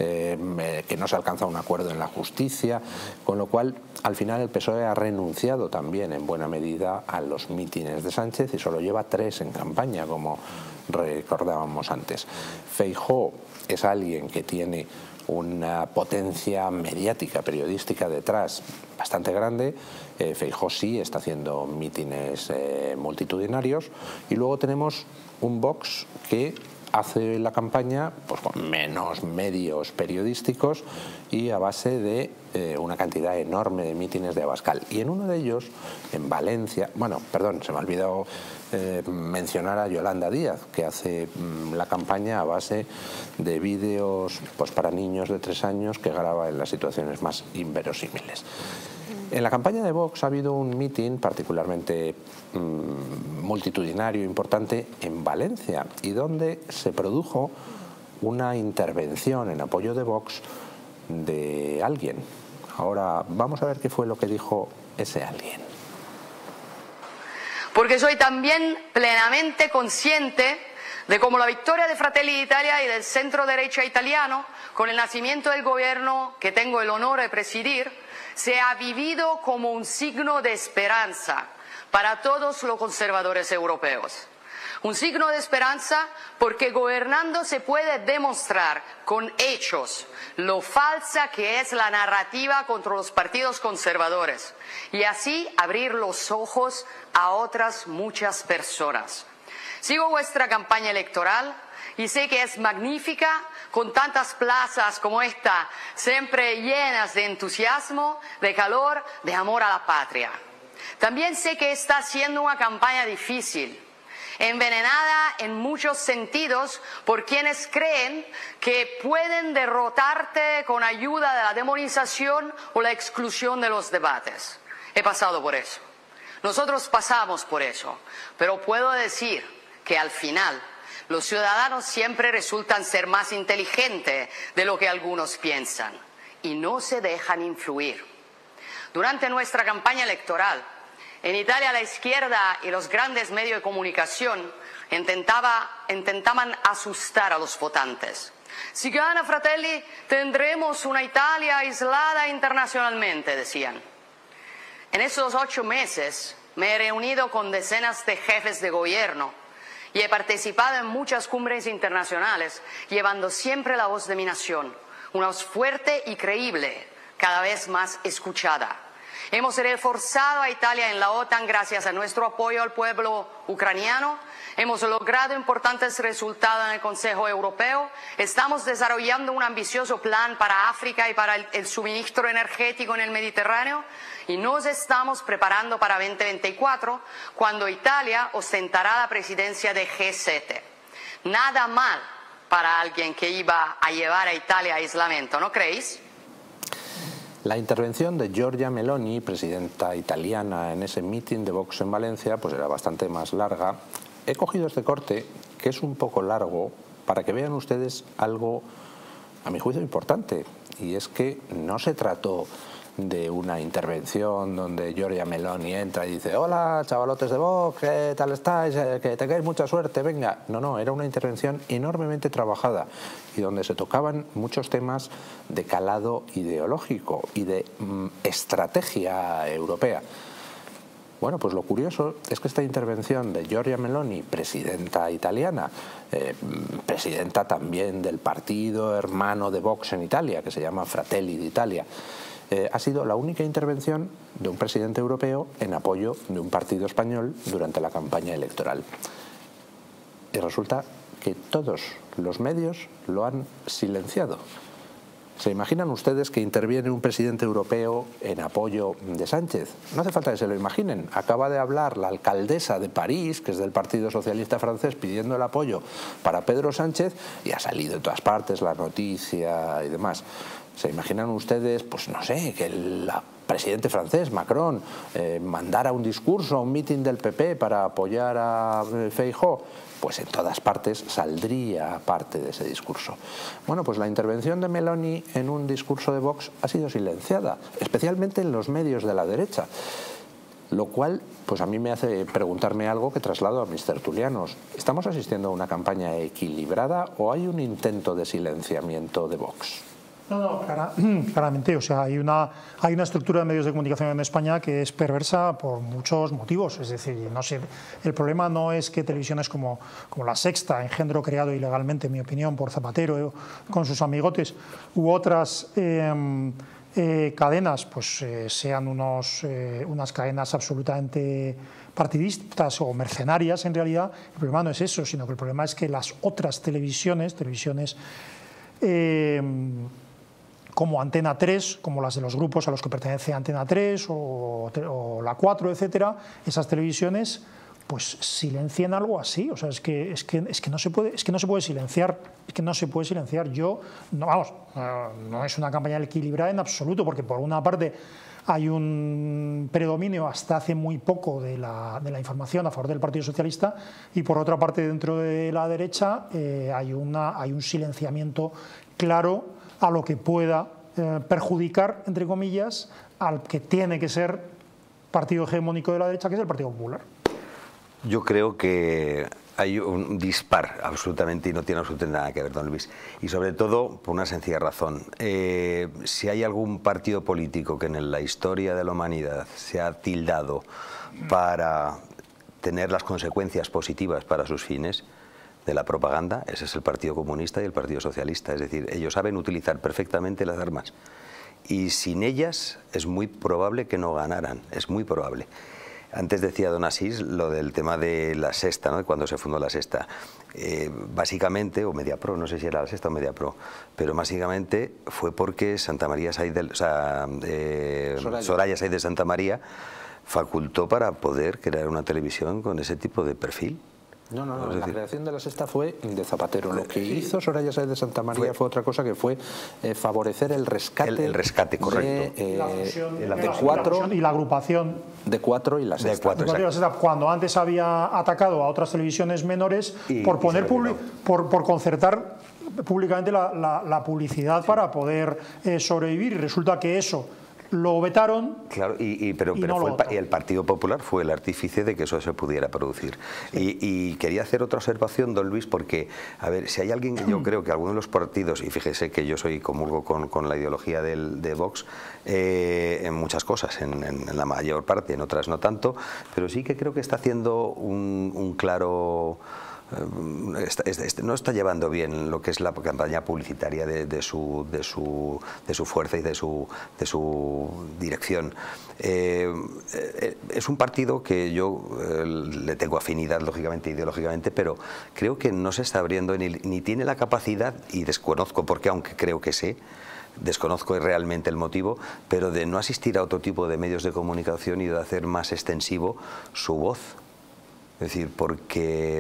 eh, que no se alcanza un acuerdo en la justicia, con lo cual al final el P S O E ha renunciado también en buena medida a los mítines de Sánchez y solo lleva tres en campaña, como recordábamos antes. Feijóo es alguien que tiene una potencia mediática, periodística detrás bastante grande. eh, Feijóo sí está haciendo mítines eh, multitudinarios, y luego tenemos un Vox que hace la campaña pues con menos medios periodísticos y a base de eh, una cantidad enorme de mítines de Abascal. Y en uno de ellos, en Valencia, bueno, perdón, se me ha olvidado eh, mencionar a Yolanda Díaz, que hace mm, la campaña a base de vídeos pues para niños de tres años que graba en las situaciones más inverosímiles. En la campaña de Vox ha habido un mitin particularmente mmm, multitudinario, importante, en Valencia, y donde se produjo una intervención en apoyo de Vox de alguien. Ahora vamos a ver qué fue lo que dijo ese alguien. porque soy también plenamente consciente de cómo la victoria de Fratelli d'Italia y del centro derecha italiano, con el nacimiento del gobierno que tengo el honor de presidir, se ha vivido como un signo de esperanza para todos los conservadores europeos. Un signo de esperanza porque gobernando se puede demostrar con hechos lo falsa que es la narrativa contra los partidos conservadores y así abrir los ojos a otras muchas personas. Sigo vuestra campaña electoral y sé que es magnífica, con tantas plazas como esta, siempre llenas de entusiasmo, de calor, de amor a la patria. También sé que está siendo una campaña difícil, envenenada en muchos sentidos por quienes creen que pueden derrotarte con ayuda de la demonización o la exclusión de los debates. He pasado por eso. Nosotros pasamos por eso, pero puedo decir que al final los ciudadanos siempre resultan ser más inteligentes de lo que algunos piensan y no se dejan influir. Durante nuestra campaña electoral, en Italia la izquierda y los grandes medios de comunicación intentaba, intentaban asustar a los votantes. Si gana Fratelli, tendremos una Italia aislada internacionalmente, decían. En esos ocho meses me he reunido con decenas de jefes de gobierno y he participado en muchas cumbres internacionales, llevando siempre la voz de mi nación, una voz fuerte y creíble, cada vez más escuchada. Hemos reforzado a Italia en la OTAN gracias a nuestro apoyo al pueblo ucraniano. Hemos logrado importantes resultados en el Consejo Europeo. Estamos desarrollando un ambicioso plan para África y para el, el suministro energético en el Mediterráneo. Y nos estamos preparando para dos mil veinticuatro, cuando Italia ostentará la presidencia de G siete. Nada mal para alguien que iba a llevar a Italia a aislamiento, ¿no creéis? La intervención de Giorgia Meloni, presidenta italiana, en ese mitin de Vox en Valencia, pues era bastante más larga. He cogido este corte, que es un poco largo, para que vean ustedes algo, a mi juicio, importante. Y es que no se trató de una intervención donde Giorgia Meloni entra y dice: hola, chavalotes de Vox, ¿qué tal estáis? Que tengáis mucha suerte, venga. No, no, era una intervención enormemente trabajada y donde se tocaban muchos temas de calado ideológico y de mm, estrategia europea. Bueno, pues lo curioso es que esta intervención de Giorgia Meloni, presidenta italiana, eh, presidenta también del partido hermano de Vox en Italia, que se llama Fratelli d'Italia, Eh, ha sido la única intervención de un presidente europeo en apoyo de un partido español durante la campaña electoral. Y resulta que todos los medios lo han silenciado. ¿Se imaginan ustedes que interviene un presidente europeo en apoyo de Sánchez? No hace falta que se lo imaginen. Acaba de hablar la alcaldesa de París, que es del Partido Socialista francés, pidiendo el apoyo para Pedro Sánchez, y ha salido en todas partes la noticia y demás. ¿Se imaginan ustedes, pues no sé, que el presidente francés, Macron, eh, mandara un discurso a un mitin del P P para apoyar a Feijóo? Pues en todas partes saldría parte de ese discurso. Bueno, pues la intervención de Meloni en un discurso de Vox ha sido silenciada, especialmente en los medios de la derecha. Lo cual, pues a mí me hace preguntarme algo que traslado a mis tertulianos. ¿Estamos asistiendo a una campaña equilibrada o hay un intento de silenciamiento de Vox? No, no, clara, claramente. O sea, hay una, hay una estructura de medios de comunicación en España que es perversa por muchos motivos. Es decir, no sé, el problema no es que televisiones como, como La Sexta, engendro creado ilegalmente, en mi opinión, por Zapatero, eh, con sus amigotes, u otras eh, eh, cadenas, pues eh, sean unos, eh, unas cadenas absolutamente partidistas o mercenarias en realidad. El problema no es eso, sino que el problema es que las otras televisiones, televisiones eh, como Antena tres, como las de los grupos a los que pertenece Antena tres o, o La cuatro, etcétera, esas televisiones pues silencian algo así. O sea, es que, es que, es que, no, se puede, es que no se puede silenciar, es que no se puede silenciar. Yo, no, vamos, no es una campaña equilibrada en absoluto, porque por una parte hay un predominio hasta hace muy poco de la, de la información a favor del Partido Socialista y por otra parte dentro de la derecha eh, hay, una, hay un silenciamiento claro a lo que pueda eh, perjudicar, entre comillas, al que tiene que ser partido hegemónico de la derecha, que es el Partido Popular. Yo creo que hay un dispar absolutamente y no tiene absolutamente nada que ver, don Luis. Y sobre todo por una sencilla razón. Eh, si hay algún partido político que en la historia de la humanidad se ha tildado para tener las consecuencias positivas para sus fines de la propaganda, ese es el Partido Comunista y el Partido Socialista. Es decir, ellos saben utilizar perfectamente las armas. Y sin ellas es muy probable que no ganaran, es muy probable. Antes decía don Asís lo del tema de la Sexta, ¿no? Cuando se fundó la Sexta. Eh, básicamente, o Mediapro, no sé si era la Sexta o Mediapro, pero básicamente fue porque Santa María Sáenz de, o sea, eh, Soraya. Soraya Sáenz de Santa María facultó para poder crear una televisión con ese tipo de perfil. No, no, no. Es La decir, creación de la Sexta fue de Zapatero. Lo que hizo Soraya Sáenz de Santa María fue, fue otra cosa, que fue eh, favorecer el rescate. El, el rescate, correcto. De, eh, la fusión, de, la de fusión, cuatro y la agrupación. De cuatro y la Sexta. De cuatro, de cuatro y la Sexta, cuando antes había atacado a otras televisiones menores y, por poner y por, por concertar públicamente la, la, la publicidad sí. para poder eh, sobrevivir, y resulta que eso lo vetaron. Claro, y, y, pero, y pero no fue lo el, el Partido Popular fue el artífice de que eso se pudiera producir. Sí. Y, y quería hacer otra observación, don Luis, porque, a ver, si hay alguien que yo creo que algunos de los partidos, y fíjese que yo soy comulgo con, con la ideología del, de Vox, eh, en muchas cosas, en, en, en la mayor parte, en otras no tanto, pero sí que creo que está haciendo un, un claro... no está llevando bien lo que es la campaña publicitaria de, de, su, de, su, de su fuerza y de su, de su dirección. Eh, es un partido que yo eh, le tengo afinidad, lógicamente, ideológicamente, pero creo que no se está abriendo ni, ni tiene la capacidad, y desconozco porque, aunque creo que sé, desconozco realmente el motivo, pero de no asistir a otro tipo de medios de comunicación y de hacer más extensivo su voz. Es decir, porque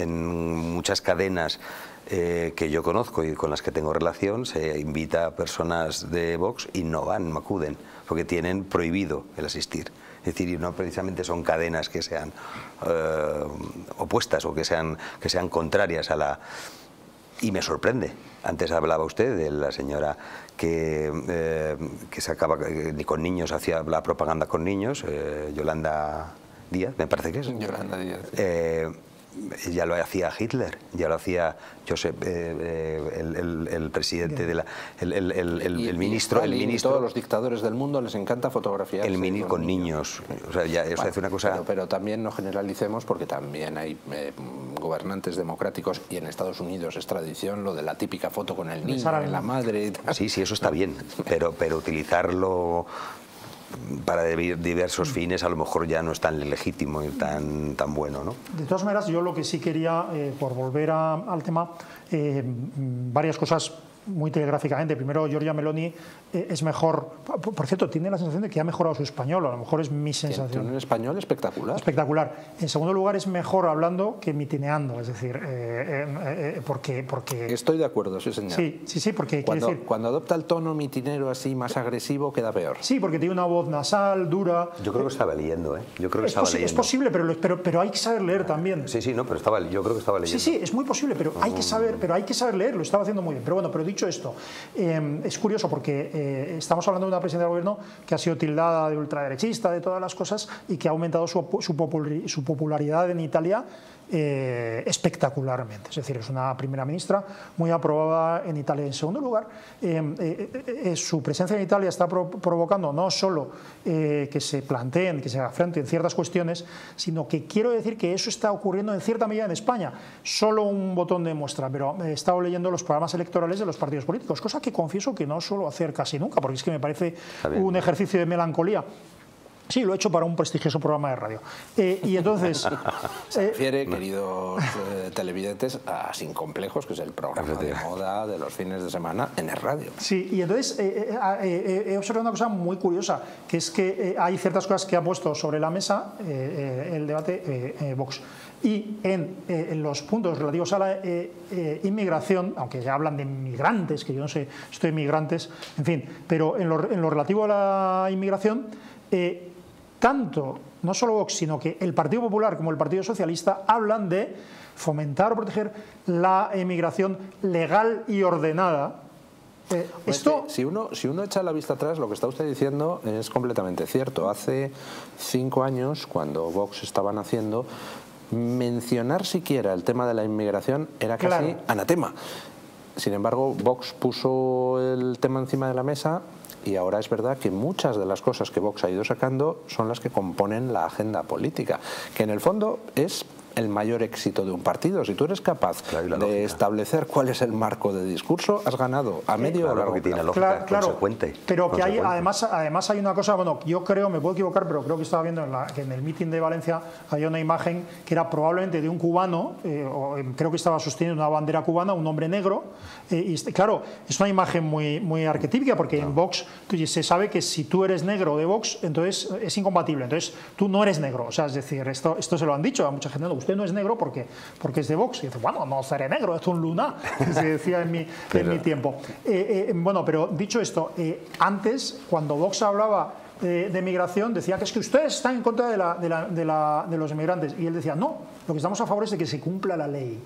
en muchas cadenas eh, que yo conozco y con las que tengo relación se invita a personas de Vox y no van, no acuden, porque tienen prohibido el asistir. Es decir, y no precisamente son cadenas que sean eh, opuestas o que sean, que sean contrarias a la... Y me sorprende. Antes hablaba usted de la señora que, eh, que sacaba eh, con niños, hacía la propaganda con niños, eh, Yolanda Díaz, me parece que es. Yolanda Díaz. Eh, ya lo hacía Hitler, ya lo hacía Josep, eh, el, el, el presidente de la, el, el, el, el, y, el ministro, y, el y ministro. Todos los dictadores del mundo les encanta fotografiar. El mini con niños. niños. O sea, ya eso bueno, hace una cosa. Pero, pero también no generalicemos, porque también hay eh, gobernantes democráticos, y en Estados Unidos es tradición lo de la típica foto con el niño, la madre. Y tal. Sí, sí, eso está bien, pero, pero utilizarlo para diversos fines a lo mejor ya no es tan legítimo y tan, tan bueno, ¿no? De todas maneras, yo lo que sí quería, eh, por volver a, al tema, eh, varias cosas muy telegráficamente. Primero, Giorgia Meloni eh, es mejor, por, por cierto, tiene la sensación de que ha mejorado su español, a lo mejor es mi sensación. Tiene un español espectacular. Espectacular. En segundo lugar, es mejor hablando que mitineando, es decir, eh, eh, eh, porque, porque... Estoy de acuerdo, sí, señor. Sí, sí, sí, porque cuando, decir... cuando adopta el tono mitinero así más agresivo queda peor. Sí, porque tiene una voz nasal, dura... Yo creo que estaba leyendo, ¿eh? Yo creo que es estaba leyendo. Es posible, pero, pero, pero hay que saber leer también. Sí, sí, no, pero estaba, yo creo que estaba leyendo. Sí, sí, es muy posible, pero hay que saber, pero hay que saber leer, lo estaba haciendo muy bien. Pero bueno, pero dicho esto, eh, es curioso porque eh, estamos hablando de una presidenta del gobierno que ha sido tildada de ultraderechista, de todas las cosas, y que ha aumentado su, su, popul su popularidad en Italia eh, espectacularmente. Es decir, es una primera ministra muy aprobada en Italia. En segundo lugar, eh, eh, eh, su presencia en Italia está pro provocando no solo eh, que se planteen, que se afronten ciertas cuestiones, sino que quiero decir que eso está ocurriendo en cierta medida en España. Solo un botón de muestra, pero he estado leyendo los programas electorales de los partidos políticos, cosa que confieso que no suelo hacer casi nunca, porque es que me parece un ejercicio de melancolía. Sí, lo he hecho para un prestigioso programa de radio. Eh, y entonces... Se refiere, eh, queridos eh, televidentes, a Sin Complejos, que es el programa de moda de los fines de semana en el radio. Sí, y entonces eh, eh, eh, he observado una cosa muy curiosa, que es que eh, hay ciertas cosas que ha puesto sobre la mesa eh, eh, el debate eh, eh, Vox. Y en, eh, en los puntos relativos a la eh, eh, inmigración, aunque ya hablan de migrantes, que yo no sé, estoy migrantes, en fin, pero en lo, en lo relativo a la inmigración, eh, tanto, no solo Vox, sino que el Partido Popular como el Partido Socialista hablan de fomentar o proteger la emigración legal y ordenada. Eh, pues esto... si, uno, si uno echa la vista atrás, lo que está usted diciendo es completamente cierto. Hace cinco años, cuando Vox estaba naciendo, mencionar siquiera el tema de la inmigración era casi Claro. anatema. Sin embargo, Vox puso el tema encima de la mesa y ahora es verdad que muchas de las cosas que Vox ha ido sacando son las que componen la agenda política, que en el fondo es el mayor éxito de un partido. Si tú eres capaz Claro, y la de lógica. establecer cuál es el marco de discurso, has ganado a medio o Claro, largo porque tiene plazo. lógica, Claro, claro, consecuente. pero que hay, consecuente. además, además hay una cosa, bueno, yo creo, me puedo equivocar, pero creo que estaba viendo en la- que en el mitin de Valencia había una imagen que era probablemente de un cubano, eh, o, eh, creo que estaba sosteniendo una bandera cubana, un hombre negro, eh, y este- claro, es una imagen muy, muy arquetípica, porque en Vox tú- se sabe que si tú eres negro de Vox, entonces es incompatible, entonces tú no eres negro, o sea, es decir, esto, esto se lo han dicho a mucha gente, no, usted no es negro porque, porque es de Vox, y dice, bueno, no seré negro, esto es un luna, que se decía en mi, en mi tiempo. Eh, eh, bueno, pero dicho esto, eh, antes, cuando Vox hablaba eh, de migración, decía que es que ustedes están en contra de, la, de, la, de, la, de los inmigrantes, y él decía, no, lo que estamos a favor es de que se cumpla la ley.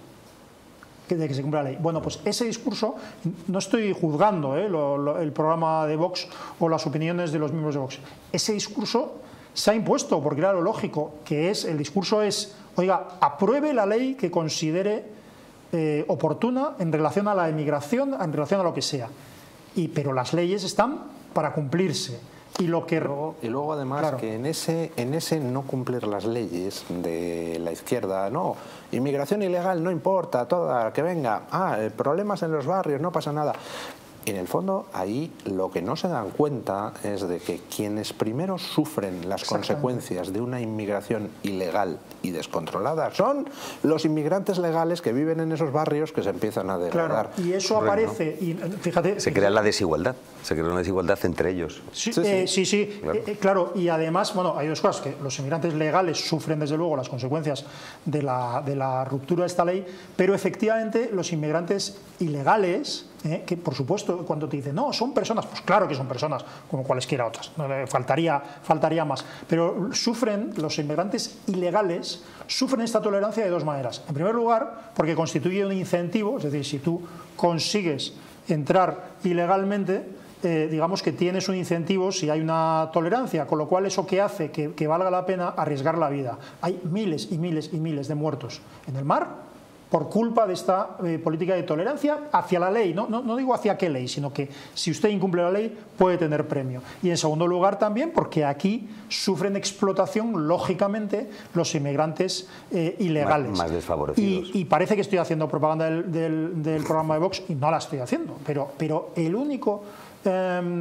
Que- de que se cumpla la ley. Bueno, pues ese discurso, no estoy juzgando eh, lo- lo- el programa de Vox o las opiniones de los miembros de Vox. Ese discurso se ha impuesto, porque era lo lógico, que es, el discurso es, oiga, apruebe la ley que considere eh, oportuna en relación a la emigración, en relación a lo que sea. Y, pero las leyes están para cumplirse. Y lo que... Y luego además Claro. que en ese, en ese no cumplir las leyes de la izquierda, no, inmigración ilegal no importa, toda, que venga, ah, eh, problemas en los barrios, no pasa nada. En el fondo, ahí lo que no se dan cuenta es de que quienes primero sufren las consecuencias de una inmigración ilegal y descontrolada son los inmigrantes legales que viven en esos barrios que se empiezan a degradar. Claro, y eso aparece, y fíjate... Se crea la desigualdad, se crea una desigualdad entre ellos. Sí, Sí, sí, sí. eh, sí, sí, Claro. eh, eh, claro, y además, bueno, hay dos cosas, que los inmigrantes legales sufren desde luego las consecuencias de la, de la ruptura de esta ley, pero efectivamente los inmigrantes ilegales, eh, que por supuesto cuando te dicen, no, son personas, pues claro que son personas, como cualesquiera otras, no, eh, faltaría, faltaría más, pero sufren, los inmigrantes ilegales, sufren esta tolerancia de dos maneras. En primer lugar, porque constituye un incentivo, es decir, si tú consigues entrar ilegalmente, Eh, digamos que tienes un incentivo si hay una tolerancia, con lo cual eso que hace que, que valga la pena arriesgar la vida. Hay miles y miles y miles de muertos en el mar por culpa de esta eh, política de tolerancia hacia la ley, no, no, no digo hacia qué ley, sino que si usted incumple la ley puede tener premio. Y en segundo lugar también porque aquí sufren explotación, lógicamente, los inmigrantes eh, ilegales. Más- más desfavorecidos. Y, y parece que estoy haciendo propaganda del, del, del programa de Vox y no la estoy haciendo, pero, pero el único eh,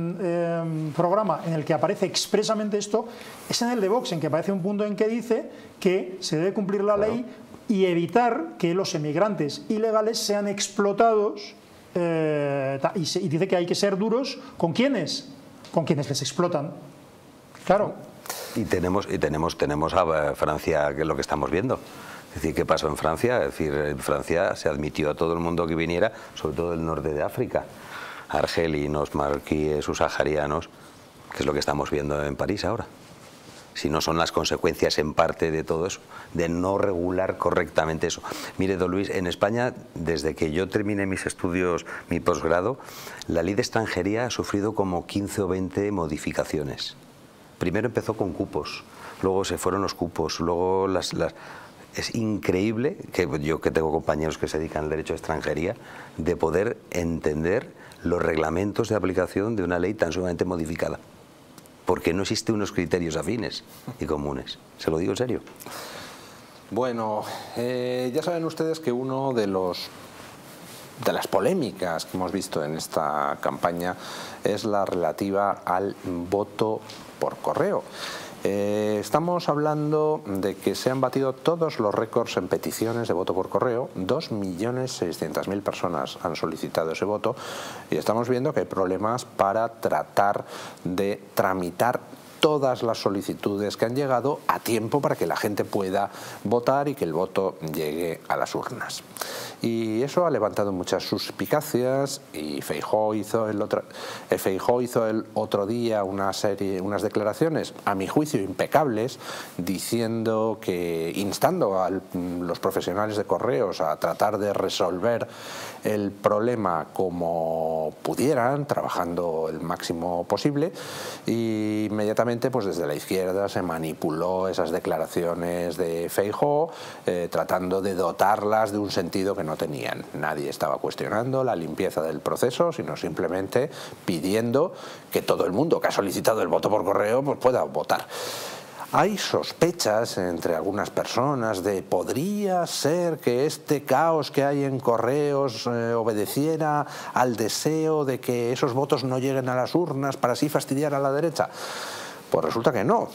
eh, programa en el que aparece expresamente esto es en el de Vox, en que aparece un punto en que dice que se debe cumplir la ley y evitar que los emigrantes ilegales sean explotados, eh, y, se, y dice que hay que ser duros ¿con quiénes? Con quienes les explotan. Claro. Y tenemos, y tenemos, tenemos a Francia, que es lo que estamos viendo. Es decir, ¿qué pasó en Francia? Es decir, en Francia se admitió a todo el mundo que viniera, sobre todo del norte de África, argelinos, marroquíes, subsaharianos, que es lo que estamos viendo en París ahora. Si no son las consecuencias en parte de todo eso, de no regular correctamente eso. Mire, don Luis, en España, desde que yo terminé mis estudios, mi posgrado, la ley de extranjería ha sufrido como quince o veinte modificaciones. Primero empezó con cupos, luego se fueron los cupos, luego las... las es increíble, que yo que tengo compañeros que se dedican al derecho de extranjería, de poder entender los reglamentos de aplicación de una ley tan sumamente modificada. Porque no existen unos criterios afines y comunes. Se lo digo en serio. Bueno, eh, ya saben ustedes que uno de los de las polémicas que hemos visto en esta campaña es la relativa al voto por correo. Eh, estamos hablando de que se han batido todos los récords en peticiones de voto por correo. dos millones seiscientas mil personas han solicitado ese voto y estamos viendo que hay problemas para tratar de tramitar todas las solicitudes que han llegado a tiempo para que la gente pueda votar y que el voto llegue a las urnas. Y eso ha levantado muchas suspicacias y Feijóo hizo el otro, Feijóo hizo el otro día una serie, unas declaraciones, a mi juicio impecables, diciendo que, instando a los profesionales de correos a tratar de resolver el problema como pudieran, trabajando el máximo posible, y inmediatamente seguramente pues desde la izquierda se manipuló esas declaraciones de Feijóo, eh, tratando de dotarlas de un sentido que no tenían. Nadie estaba cuestionando la limpieza del proceso, sino simplemente pidiendo que todo el mundo que ha solicitado el voto por correo pues pueda votar. Hay sospechas entre algunas personas de podría ser que este caos que hay en correos eh, obedeciera al deseo de que esos votos no lleguen a las urnas para así fastidiar a la derecha. Pues resulta que no.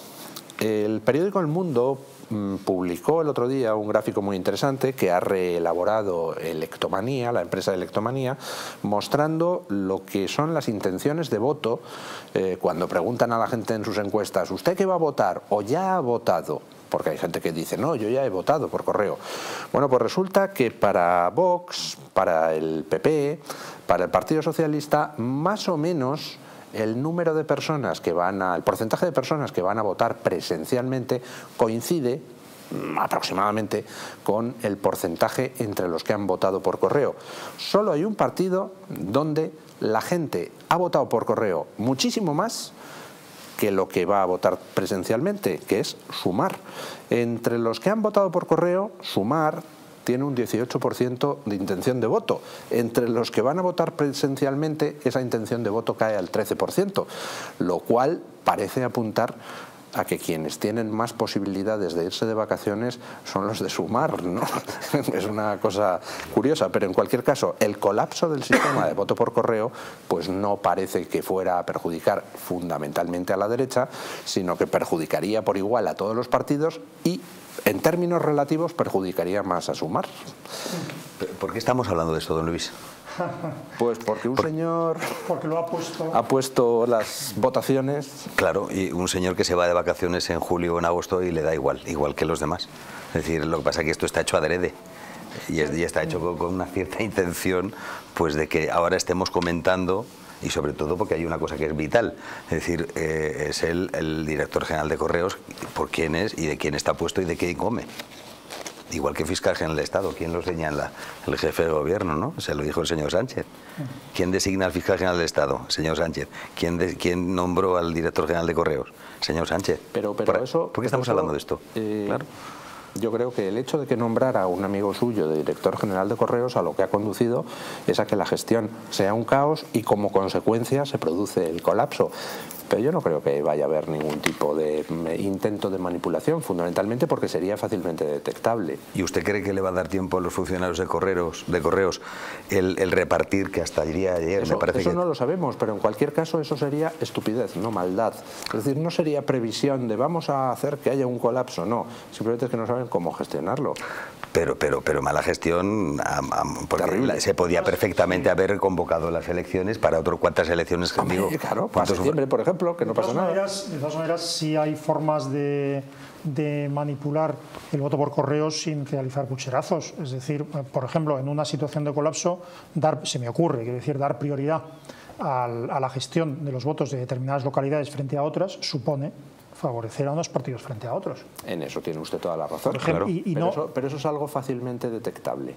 El periódico El Mundo mmm, publicó el otro día un gráfico muy interesante que ha reelaborado Electomanía, la empresa de Electomanía, mostrando lo que son las intenciones de voto eh, cuando preguntan a la gente en sus encuestas, ¿usted qué va a votar o ya ha votado? Porque hay gente que dice, no, yo ya he votado por correo. Bueno, pues resulta que para Vox, para el P P, para el Partido Socialista, más o menos el número de personas que van a, el porcentaje de personas que van a votar presencialmente coincide aproximadamente con el porcentaje entre los que han votado por correo. Solo hay un partido donde la gente ha votado por correo muchísimo más que lo que va a votar presencialmente, que es Sumar. Entre los que han votado por correo, Sumar tiene un dieciocho por ciento de intención de voto. Entre los que van a votar presencialmente, esa intención de voto cae al trece por ciento, lo cual parece apuntar a que quienes tienen más posibilidades de irse de vacaciones son los de Sumar, ¿no? Es una cosa curiosa, pero en cualquier caso, el colapso del sistema de voto por correo pues no parece que fuera a perjudicar fundamentalmente a la derecha, sino que perjudicaría por igual a todos los partidos y, en términos relativos, perjudicaría más a Sumar. ¿Por qué estamos hablando de esto, don Luis? Pues porque un señor porque lo ha puesto ha puesto las votaciones. Claro, y un señor que se va de vacaciones en julio o en agosto y le da igual, igual que los demás. Es decir, lo que pasa es que esto está hecho adrede y, es, y está hecho con, con una cierta intención pues de que ahora estemos comentando, y sobre todo porque hay una cosa que es vital, es decir, eh, es el, el director general de Correos, por quién es y de quién está puesto y de quién come. Igual que fiscal general del Estado, ¿quién lo señala? El jefe de gobierno, ¿no? Se lo dijo el señor Sánchez. ¿Quién designa al fiscal general del Estado? Señor Sánchez. ¿Quién, de, quién nombró al director general de Correos? Señor Sánchez. Pero, pero ¿Por, eso, ¿por qué estamos eso, hablando de esto? Eh, claro. Yo creo que el hecho de que nombrara a un amigo suyo de director general de Correos a lo que ha conducido es a que la gestión sea un caos y como consecuencia se produce el colapso. Pero yo no creo que vaya a haber ningún tipo de intento de manipulación, fundamentalmente porque sería fácilmente detectable. ¿Y usted cree que le va a dar tiempo a los funcionarios de correos, de correos el, el repartir que hasta el día de ayer? Eso, me parece eso que... no lo sabemos, pero en cualquier caso eso sería estupidez, no maldad. Es decir, no sería previsión de vamos a hacer que haya un colapso, no. Simplemente es que no saben cómo gestionarlo. Pero, pero, pero mala gestión, porque terrible. Se podía perfectamente haber convocado las elecciones para otras cuantas elecciones. Hombre, digo, claro, para septiembre, por ejemplo, que no pasa nada. Maneras, de todas maneras, sí hay formas de, de manipular el voto por correo sin realizar pucherazos. Es decir, por ejemplo, en una situación de colapso, dar, se me ocurre, quiero decir, dar prioridad al, a la gestión de los votos de determinadas localidades frente a otras supone favorecer a unos partidos frente a otros. En eso tiene usted toda la razón. Por ejemplo, claro. y, y pero, no, eso, pero eso es algo fácilmente detectable.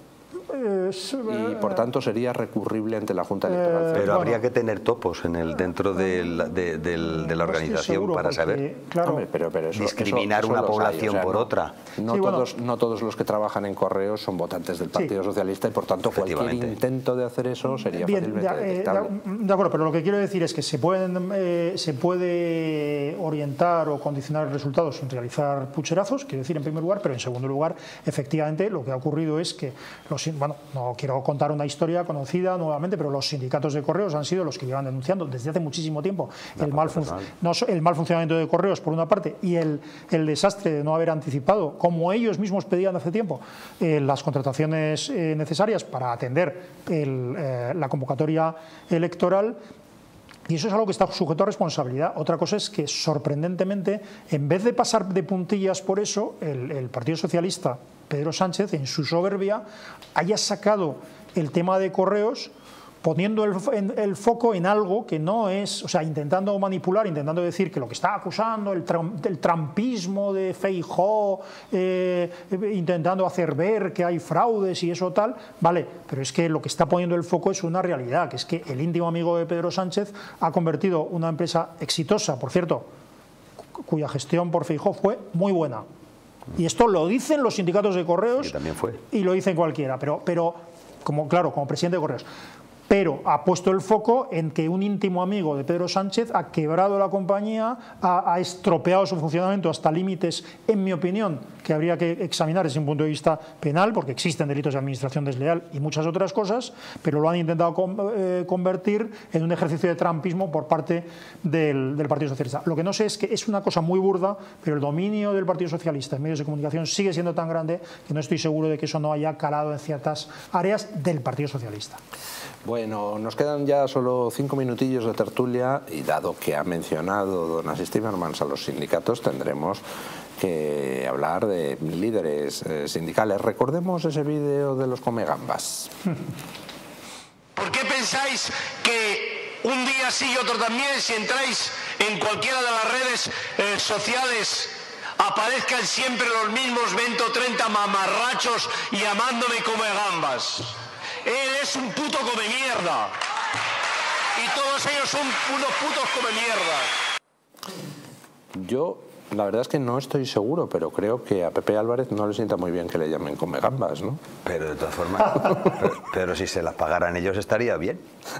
Es, y por tanto sería recurrible ante la Junta Electoral. Pero bueno, habría que tener topos en el dentro de la, de, de, de la organización para porque, saber claro, Hombre, pero, pero eso, discriminar eso, eso una los población hay, o sea, por no, otra. No, sí, todos, bueno, no todos los que trabajan en correos son votantes del Partido sí. Socialista y por tanto cualquier intento de hacer eso sería Bien, fácilmente de, detectable. De, de acuerdo, pero lo que quiero decir es que se, pueden, eh, se puede orientar o condicionar el resultado sin realizar pucherazos, quiero decir, en primer lugar, pero en segundo lugar, efectivamente, lo que ha ocurrido es que, los, bueno, no quiero contar una historia conocida nuevamente, pero los sindicatos de correos han sido los que llevan denunciando desde hace muchísimo tiempo el mal, no, el mal funcionamiento de correos, por una parte, y el, el desastre de no haber anticipado, como ellos mismos pedían hace tiempo, eh, las contrataciones eh, necesarias para atender el, eh, la convocatoria electoral. Y eso es algo que está sujeto a responsabilidad. Otra cosa es que, sorprendentemente, en vez de pasar de puntillas por eso, el, el Partido Socialista, Pedro Sánchez, en su soberbia, haya sacado el tema de correos poniendo el, en, el foco en algo que no es, o sea, intentando manipular, intentando decir que lo que está acusando, el, tram, el trampismo de Feijóo, eh, intentando hacer ver que hay fraudes y eso tal, vale, pero es que lo que está poniendo el foco es una realidad, que es que el íntimo amigo de Pedro Sánchez ha convertido una empresa exitosa, por cierto, cuya gestión por Feijóo fue muy buena. Y esto lo dicen los sindicatos de correos, que también fue. Y lo dicen cualquiera, pero, pero como, claro, como presidente de correos. Pero ha puesto el foco en que un íntimo amigo de Pedro Sánchez ha quebrado la compañía, ha, ha estropeado su funcionamiento hasta límites, en mi opinión, que habría que examinar desde un punto de vista penal, porque existen delitos de administración desleal y muchas otras cosas, pero lo han intentado con, eh, convertir en un ejercicio de trampismo por parte del, del Partido Socialista. Lo que no sé es que es una cosa muy burda, pero el dominio del Partido Socialista en medios de comunicación sigue siendo tan grande que no estoy seguro de que eso no haya calado en ciertas áreas del Partido Socialista. Bueno, nos quedan ya solo cinco minutillos de tertulia y dado que ha mencionado don Asís Timmermans a los sindicatos, tendremos que hablar de líderes eh, sindicales. Recordemos ese vídeo de los comegambas. ¿Por qué pensáis que un día sí y otro también, si entráis en cualquiera de las redes eh, sociales, aparezcan siempre los mismos veinte o treinta mamarrachos llamándome comegambas? Él es un puto come mierda. Y todos ellos son unos putos come mierda. Yo, la verdad es que no estoy seguro, pero creo que a Pepe Álvarez no le sienta muy bien que le llamen come gambas, ¿no? Pero de todas formas, pero, pero si se las pagaran ellos estaría bien.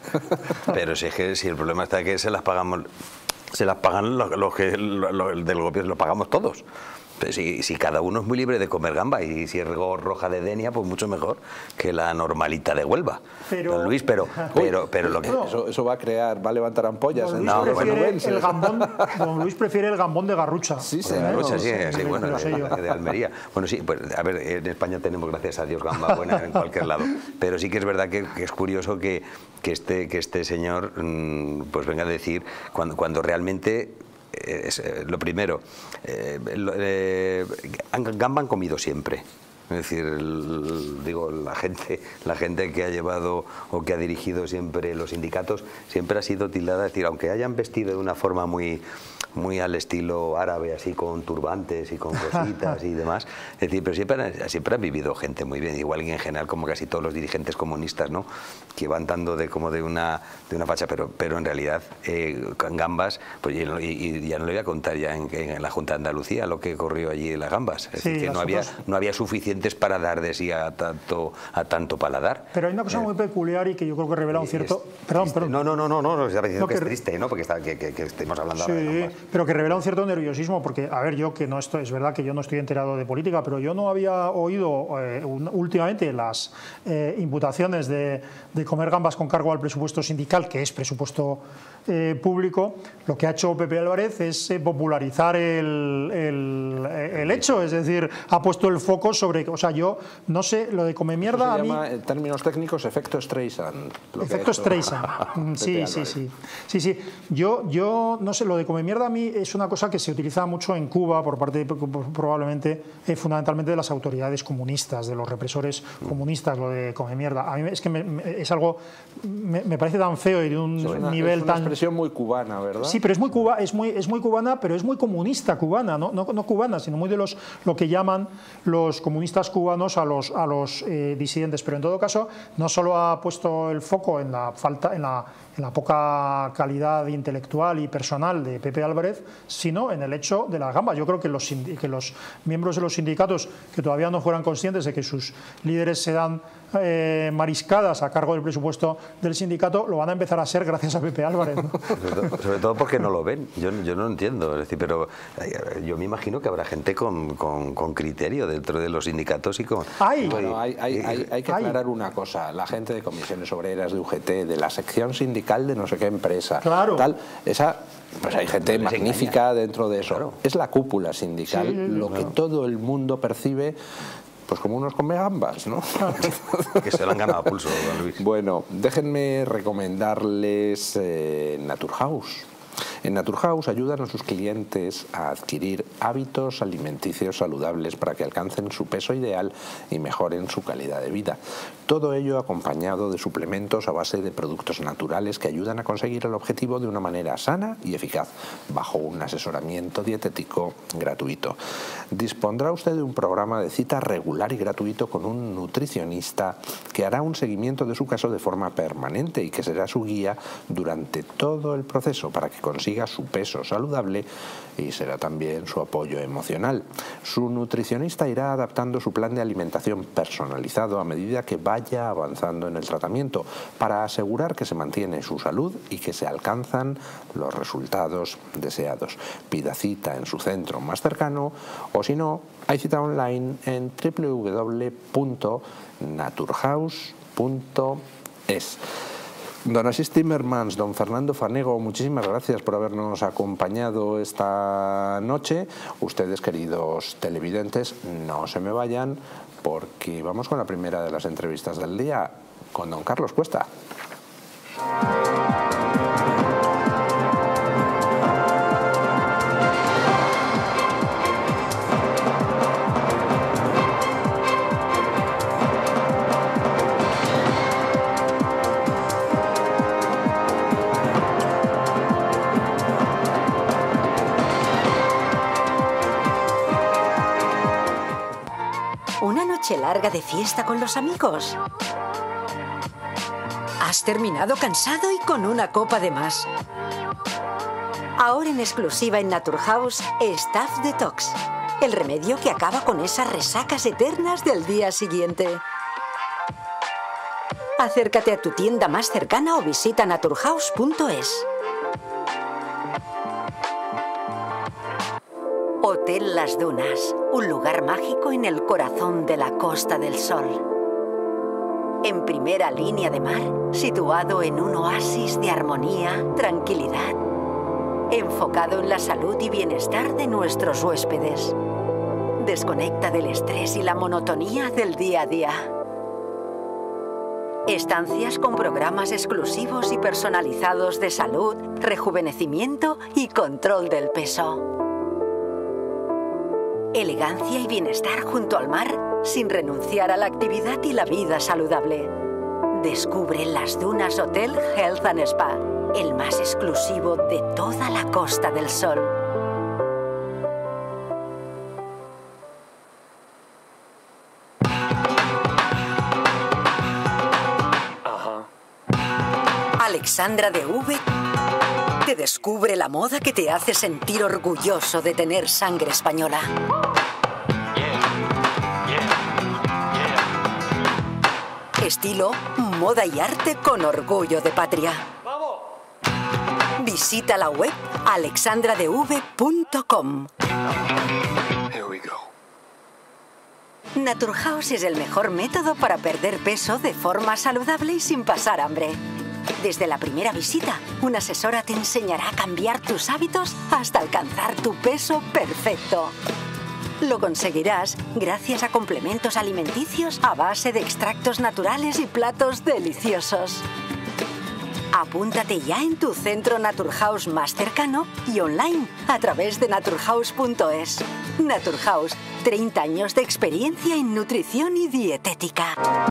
Pero si es que si el problema está que se las pagamos, se las pagan los, los que los, los del gobierno, lo pagamos todos. Si, si cada uno es muy libre de comer gamba y si es roja de Denia, pues mucho mejor que la normalita de Huelva. Pero, don Luis, pero, pero, pero lo que... No, eso, eso va a crear, va a levantar ampollas. Don Luis, no, prefiere, bueno, el gambón, don Luis prefiere el gambón de Garrucha. Sí, de Garrucha, sí, sí, sí, bueno, no sé de, yo. de Almería. Bueno, sí, pues a ver, en España tenemos, gracias a Dios, gamba buena en cualquier lado. Pero sí que es verdad que, que es curioso que, que, este, que este señor pues venga a decir cuando, cuando realmente... Es, eh, lo primero, eh, lo, eh, gamba han comido siempre. Es decir, el, digo, la gente, la gente que ha llevado o que ha dirigido siempre los sindicatos siempre ha sido tildada, es decir, aunque hayan vestido de una forma muy, muy al estilo árabe, así con turbantes y con cositas y demás, es decir, pero siempre, siempre ha vivido gente muy bien, igual que en general como casi todos los dirigentes comunistas, ¿no? Que van dando de como de una de una facha, pero pero en realidad eh, con gambas, pues y, y ya no le voy a contar ya en, en la Junta de Andalucía lo que ocurrió allí en las gambas, es Sí, decir, que no había otras... no había suficientes para dar de sí a tanto a tanto paladar. Pero hay una cosa eh, muy peculiar y que yo creo que revela un cierto... es, Perdón, triste. perdón. No, no, no, no, no, no, estaba diciendo No, que, que es triste, ¿no? Porque está, que, que, que estemos hablando Sí, ahora de gambas. pero que revela un cierto nerviosismo, porque, a ver, yo que no estoy, es verdad que yo no estoy enterado de política, pero yo no había oído eh, un, últimamente las eh, imputaciones de, de comer gambas con cargo al presupuesto sindical, que es presupuesto eh, público. Lo que ha hecho Pepe Álvarez es eh, popularizar el, el, el hecho, es decir, ha puesto el foco sobre, o sea, yo no sé, lo de come mierda Eso se a mí... llama, en términos técnicos, efecto Streisand. Efecto Streisand. Sí, sí, sí. Sí, sí. Yo, yo no sé, lo de come mierda a mí es una cosa que se utiliza mucho en Cuba por parte, de, probablemente, eh, fundamentalmente de las autoridades comunistas, de los represores comunistas, lo de come mierda. A mí es que me, me, es algo, me, me parece tan feo y de un es una, nivel es una tan... expresión muy cubana, ¿verdad? Sí, pero es muy, cuba, es muy, es muy cubana, pero es muy comunista cubana, no, no, no cubana, sino muy de los lo que llaman los comunistas cubanos a los, a los eh, disidentes. Pero en todo caso, no solo ha puesto el foco en la falta, en la, en la poca calidad intelectual y personal de Pepe Álvarez, sino en el hecho de las gambas. Yo creo que los, que los miembros de los sindicatos que todavía no fueran conscientes de que sus líderes se dan eh, mariscadas a cargo del presupuesto del sindicato, lo van a empezar a ser gracias a Pepe Álvarez, ¿no? sobre, todo, sobre todo porque no lo ven. Yo, yo no entiendo. Es decir, pero yo me imagino que habrá gente con, con, con criterio dentro de los sindicatos y con... ¡Ay! Bueno, hay, hay, hay, hay que aclarar una cosa. La gente de comisiones obreras, de U G T, de la sección sindical de no sé qué empresa, claro. tal, esa... Pues hay gente magnífica dentro de eso. Claro. Es la cúpula sindical, sí, lo claro. que todo el mundo percibe, pues como unos comegambas, ¿no? Que se lo han ganado a pulso, don Luis. Bueno, déjenme recomendarles eh, Naturhaus. En Naturhaus ayudan a sus clientes a adquirir hábitos alimenticios saludables para que alcancen su peso ideal y mejoren su calidad de vida. Todo ello acompañado de suplementos a base de productos naturales que ayudan a conseguir el objetivo de una manera sana y eficaz, bajo un asesoramiento dietético gratuito. Dispondrá usted de un programa de cita regular y gratuito con un nutricionista que hará un seguimiento de su caso de forma permanente y que será su guía durante todo el proceso para que consiga consiga su peso saludable y será también su apoyo emocional. Su nutricionista irá adaptando su plan de alimentación personalizado a medida que vaya avanzando en el tratamiento para asegurar que se mantiene su salud y que se alcanzan los resultados deseados. Pida cita en su centro más cercano o, si no, hay cita online en w w w punto naturhaus punto es. Don Asís Timmermans, don Fernando Fanego, muchísimas gracias por habernos acompañado esta noche. Ustedes, queridos televidentes, no se me vayan porque vamos con la primera de las entrevistas del día, con don Carlos Cuesta. ¿Una noche larga de fiesta con los amigos? ¿Has terminado cansado y con una copa de más? Ahora en exclusiva en Naturhaus, Staff Detox, el remedio que acaba con esas resacas eternas del día siguiente. Acércate a tu tienda más cercana o visita naturhaus punto es. Hotel Las Dunas, un lugar mágico en el corazón de la Costa del Sol. En primera línea de mar, situado en un oasis de armonía, tranquilidad, enfocado en la salud y bienestar de nuestros huéspedes. Desconecta del estrés y la monotonía del día a día. Estancias con programas exclusivos y personalizados de salud, rejuvenecimiento y control del peso. Elegancia y bienestar junto al mar, sin renunciar a la actividad y la vida saludable. Descubre Las Dunas Hotel Health and Spa, el más exclusivo de toda la Costa del Sol. Alexandra de V te descubre la moda que te hace sentir orgulloso de tener sangre española. Estilo, moda y arte con orgullo de patria. Visita la web alexandra d v punto com. Naturhaus es el mejor método para perder peso de forma saludable y sin pasar hambre. Desde la primera visita, una asesora te enseñará a cambiar tus hábitos hasta alcanzar tu peso perfecto. Lo conseguirás gracias a complementos alimenticios a base de extractos naturales y platos deliciosos. Apúntate ya en tu centro Naturhaus más cercano y online a través de naturhaus punto es. Naturhaus, treinta años de experiencia en nutrición y dietética.